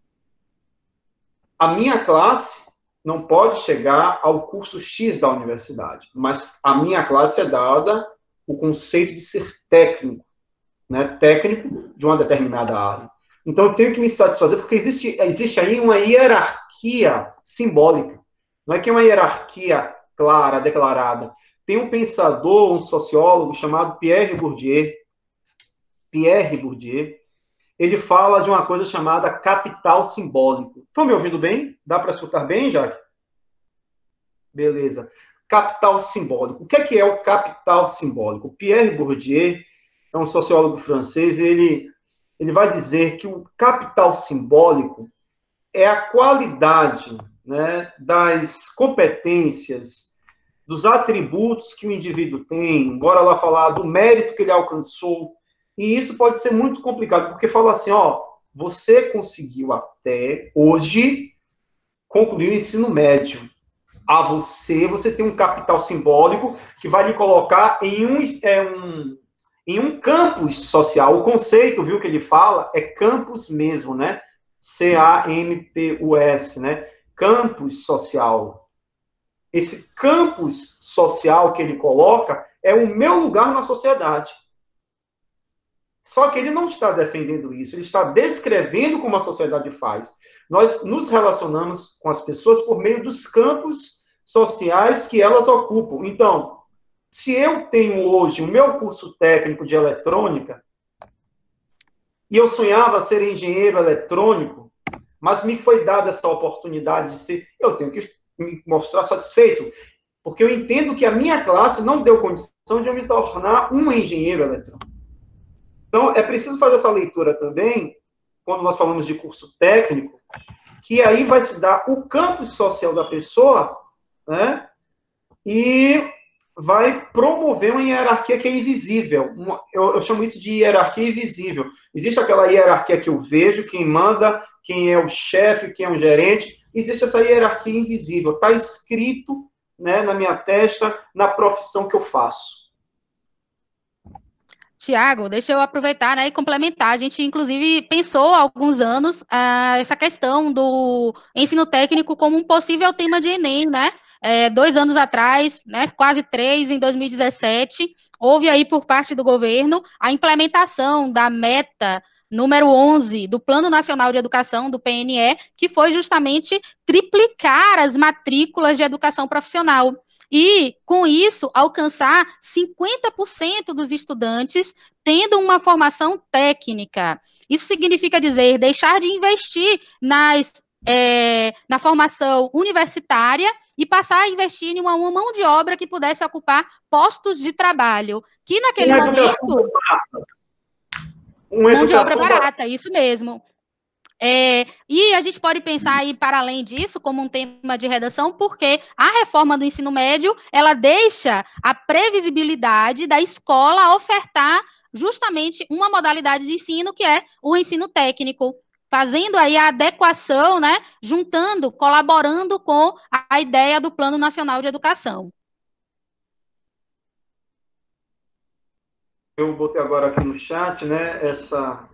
a minha classe não pode chegar ao curso X da universidade, mas a minha classe é dada o conceito de ser técnico, né? Técnico de uma determinada área. Então, eu tenho que me satisfazer, porque existe, existe aí uma hierarquia simbólica. Não é que é uma hierarquia clara, declarada. Tem um pensador, um sociólogo chamado Pierre Bourdieu. Pierre Bourdieu. Ele fala de uma coisa chamada capital simbólico. Estão me ouvindo bem? Dá para escutar bem, Jaque? Beleza. Capital simbólico. O que é, que é o capital simbólico? Pierre Bourdieu é um sociólogo francês, ele, ele vai dizer que o capital simbólico é a qualidade, né, das competências, dos atributos que o indivíduo tem, bora lá falar do mérito que ele alcançou. E isso pode ser muito complicado, porque fala assim, ó, você conseguiu até hoje concluir o ensino médio. A você, você tem um capital simbólico que vai lhe colocar em um, é, um, em um campus social. O conceito, viu, que ele fala, é campus mesmo, né? C A M P U S, né? Campus social. Esse campus social que ele coloca é o meu lugar na sociedade. Só que ele não está defendendo isso, ele está descrevendo como a sociedade faz. Nós nos relacionamos com as pessoas por meio dos campos sociais que elas ocupam. Então, se eu tenho hoje o meu curso técnico de eletrônica, e eu sonhava ser engenheiro eletrônico, mas me foi dada essa oportunidade de ser, eu tenho que me mostrar satisfeito, porque eu entendo que a minha classe não deu condição de eu me tornar um engenheiro eletrônico. Então, é preciso fazer essa leitura também, quando nós falamos de curso técnico, que aí vai se dar o campo social da pessoa, né? E vai promover uma hierarquia que é invisível. Uma, eu, eu chamo isso de hierarquia invisível. Existe aquela hierarquia que eu vejo, quem manda, quem é o chefe, quem é o gerente. Existe essa hierarquia invisível. Está escrito, né, na minha testa, na profissão que eu faço. Tiago, deixa eu aproveitar, né, e complementar. A gente, inclusive, pensou há alguns anos ah, essa questão do ensino técnico como um possível tema de Enem, né? É, dois anos atrás, né, quase três, em dois mil e dezessete, houve aí por parte do governo a implementação da meta número onze do Plano Nacional de Educação, do P N E, que foi justamente triplicar as matrículas de educação profissional. E, com isso, alcançar cinquenta por cento dos estudantes tendo uma formação técnica. Isso significa dizer, deixar de investir nas, é, na formação universitária e passar a investir em uma, uma mão de obra que pudesse ocupar postos de trabalho, que naquele uma momento... Uma mão de obra barata, isso mesmo. É, e a gente pode pensar aí, para além disso, como um tema de redação, porque a reforma do ensino médio, ela deixa a previsibilidade da escola ofertar justamente uma modalidade de ensino, que é o ensino técnico, fazendo aí a adequação, né, juntando, colaborando com a ideia do Plano Nacional de Educação. Eu botei agora aqui no chat, né, essa...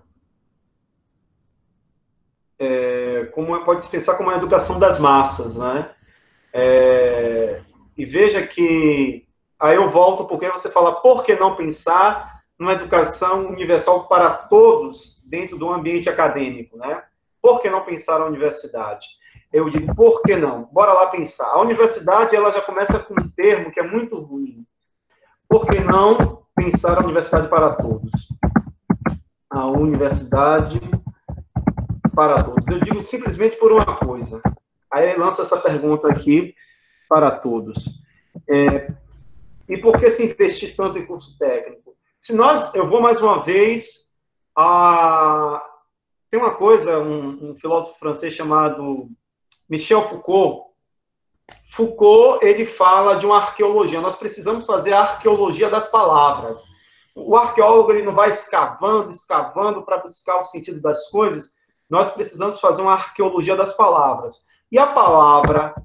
É, como pode se pensar como a educação das massas, né? É, e veja que aí eu volto porque você fala por que não pensar numa educação universal para todos dentro do ambiente acadêmico, né? Por que não pensar na universidade? Eu digo por que não? Bora lá pensar. A universidade ela já começa com um termo que é muito ruim. Por que não pensar a universidade para todos? A universidade para todos. Eu digo simplesmente por uma coisa. Aí eu lanço essa pergunta aqui para todos. É, e por que se investir tanto em curso técnico? Se nós, eu vou mais uma vez a... Tem uma coisa, um, um filósofo francês chamado Michel Foucault, Foucault, ele fala de uma arqueologia. Nós precisamos fazer a arqueologia das palavras. O arqueólogo, ele não vai escavando, escavando para buscar o sentido das coisas. Nós precisamos fazer uma arqueologia das palavras. E a palavra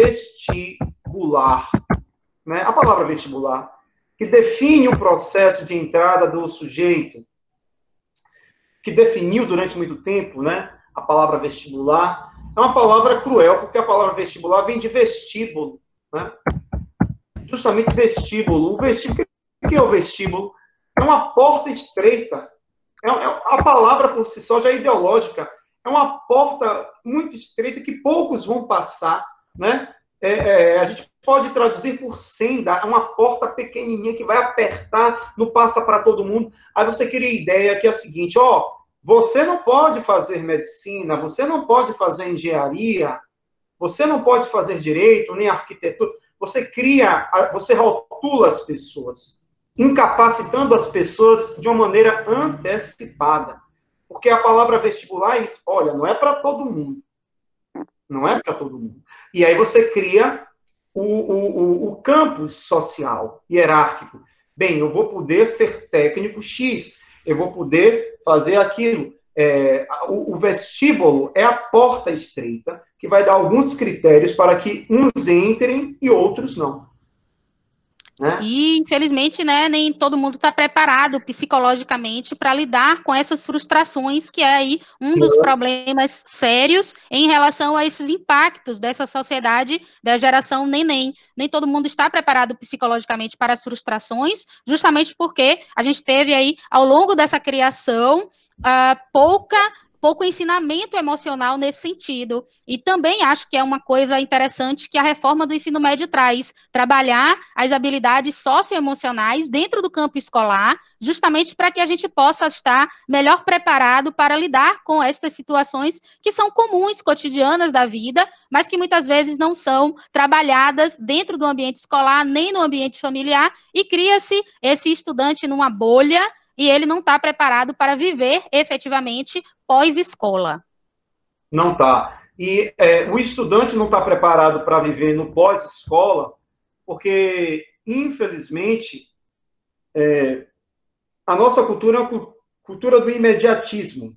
vestibular, né? A palavra vestibular, que define o processo de entrada do sujeito, que definiu durante muito tempo, né, a palavra vestibular, é uma palavra cruel, porque a palavra vestibular vem de vestíbulo, né? Justamente vestíbulo. O vestíbulo, o que é o vestíbulo? É uma porta estreita. É, é, a palavra por si só já é ideológica. É uma porta muito estreita que poucos vão passar, né? É, é, a gente pode traduzir por senda, é uma porta pequenininha que vai apertar, não passa para todo mundo. Aí você cria a ideia que é a seguinte, ó, você não pode fazer medicina, você não pode fazer engenharia, você não pode fazer direito, nem arquitetura. Você cria, você rotula as pessoas, incapacitando as pessoas de uma maneira antecipada. Porque a palavra vestibular é isso, olha, não é para todo mundo. Não é para todo mundo. E aí você cria o, o, o campus social, hierárquico. Bem, eu vou poder ser técnico X, eu vou poder fazer aquilo. É, o, o vestíbulo é a porta estreita, que vai dar alguns critérios para que uns entrem e outros não. Né? E, infelizmente, né, nem todo mundo está preparado psicologicamente para lidar com essas frustrações, que é aí um dos problemas sérios em relação a esses impactos dessa sociedade da geração neném. Nem todo mundo está preparado psicologicamente para as frustrações, justamente porque a gente teve aí, ao longo dessa criação, uh, pouca... pouco ensinamento emocional nesse sentido. E também acho que é uma coisa interessante que a reforma do ensino médio traz, trabalhar as habilidades socioemocionais dentro do campo escolar, justamente para que a gente possa estar melhor preparado para lidar com estas situações que são comuns, cotidianas da vida, mas que muitas vezes não são trabalhadas dentro do ambiente escolar, nem no ambiente familiar, e cria-se esse estudante numa bolha, e ele não está preparado para viver efetivamente pós-escola. Não está. E é, o estudante não está preparado para viver no pós-escola, porque, infelizmente, é, a nossa cultura é uma cultura do imediatismo.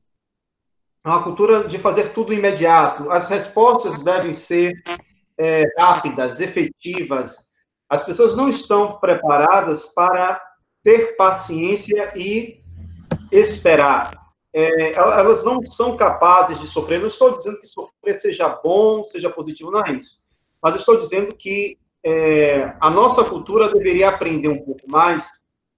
É uma cultura de fazer tudo imediato. As respostas devem ser é, rápidas, efetivas. As pessoas não estão preparadas para ter paciência e esperar. É, elas não são capazes de sofrer. Não estou dizendo que sofrer seja bom, seja positivo, não é isso. Mas eu estou dizendo que é, a nossa cultura deveria aprender um pouco mais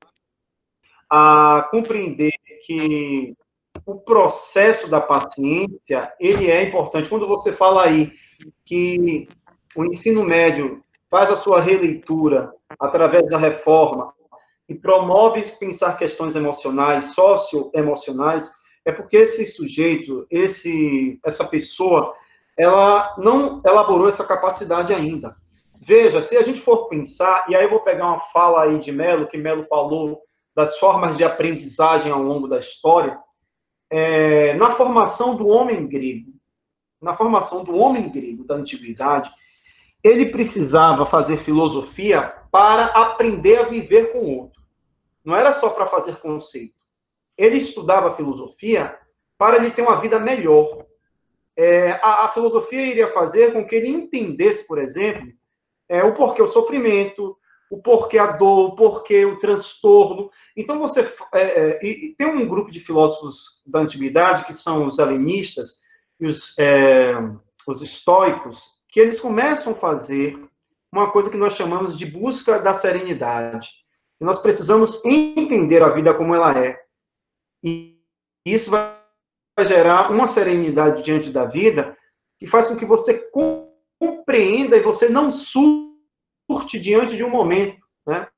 a compreender que o processo da paciência, ele é importante. Quando você fala aí que o ensino médio faz a sua releitura através da reforma e promove pensar questões emocionais, socioemocionais, é porque esse sujeito, esse, essa pessoa, ela não elaborou essa capacidade ainda. Veja, se a gente for pensar, e aí eu vou pegar uma fala aí de Melo, que Melo falou das formas de aprendizagem ao longo da história, é, na formação do homem grego, na formação do homem grego da antiguidade, ele precisava fazer filosofia para aprender a viver com o outro. Não era só para fazer conceito. Ele estudava filosofia para ele ter uma vida melhor. É, a, a filosofia iria fazer com que ele entendesse, por exemplo, é, o porquê o sofrimento, o porquê a dor, o porquê o transtorno. Então, você é, é, e tem um grupo de filósofos da antiguidade, que são os helenistas e os, é, os estoicos, que eles começam a fazer uma coisa que nós chamamos de busca da serenidade. E nós precisamos entender a vida como ela é. E isso vai gerar uma serenidade diante da vida que faz com que você compreenda e você não surte diante de um momento. Né?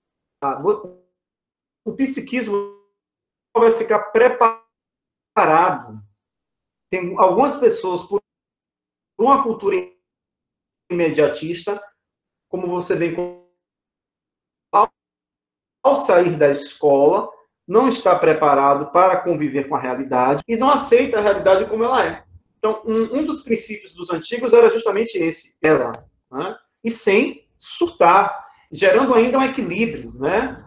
O psiquismo vai ficar preparado. Tem algumas pessoas, por uma cultura imediatista, como você vem ao sair da escola, não está preparado para conviver com a realidade e não aceita a realidade como ela é. Então, um, um dos princípios dos antigos era justamente esse, ela, né? E sem surtar, gerando ainda um equilíbrio, né?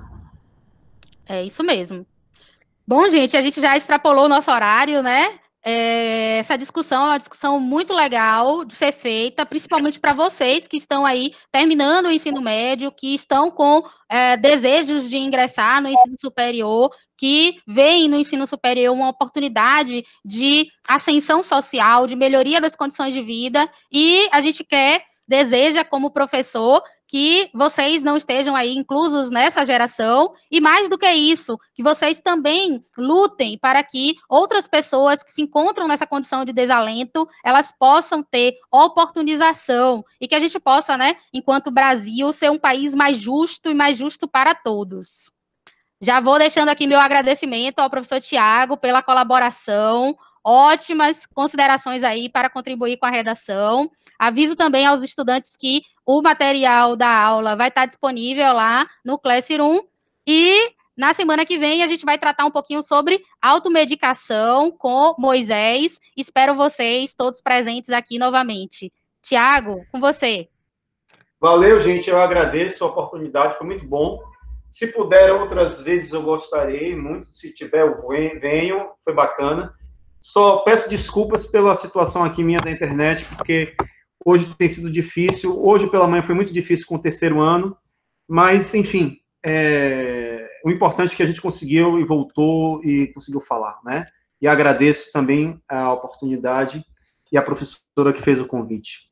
É isso mesmo. Bom, gente, a gente já extrapolou o nosso horário, né? É, essa discussão é uma discussão muito legal de ser feita, principalmente para vocês que estão aí terminando o ensino médio, que estão com é, desejos de ingressar no ensino superior, que veem no ensino superior uma oportunidade de ascensão social, de melhoria das condições de vida, e a gente quer, deseja como professor, que vocês não estejam aí inclusos nessa geração, e mais do que isso, que vocês também lutem para que outras pessoas que se encontram nessa condição de desalento, elas possam ter oportunização, e que a gente possa, né, enquanto Brasil, ser um país mais justo e mais justo para todos. Já vou deixando aqui meu agradecimento ao professor Tiago pela colaboração, ótimas considerações aí para contribuir com a redação. Aviso também aos estudantes que o material da aula vai estar disponível lá no Classroom, e na semana que vem a gente vai tratar um pouquinho sobre automedicação com Moisés. Espero vocês todos presentes aqui novamente. Tiago, com você. Valeu, gente, eu agradeço a oportunidade, foi muito bom. Se puder outras vezes, eu gostaria muito. Se tiver, eu venho, foi bacana. Só peço desculpas pela situação aqui minha da internet, porque hoje tem sido difícil. Hoje pela manhã foi muito difícil com o terceiro ano, mas, enfim, é... o importante é que a gente conseguiu e voltou e conseguiu falar, né? E agradeço também a oportunidade e a professora que fez o convite.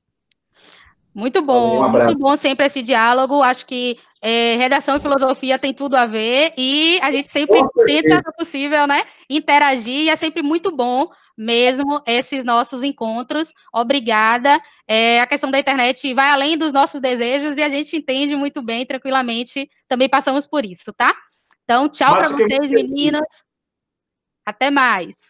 Muito bom, um muito bom sempre esse diálogo. Acho que é, redação e filosofia tem tudo a ver, e a gente sempre tenta, se possível, né, interagir, e é sempre muito bom mesmo esses nossos encontros. Obrigada. É, a questão da internet vai além dos nossos desejos, e a gente entende muito bem, tranquilamente, também passamos por isso, tá? Então, tchau para vocês, meninas. Até mais.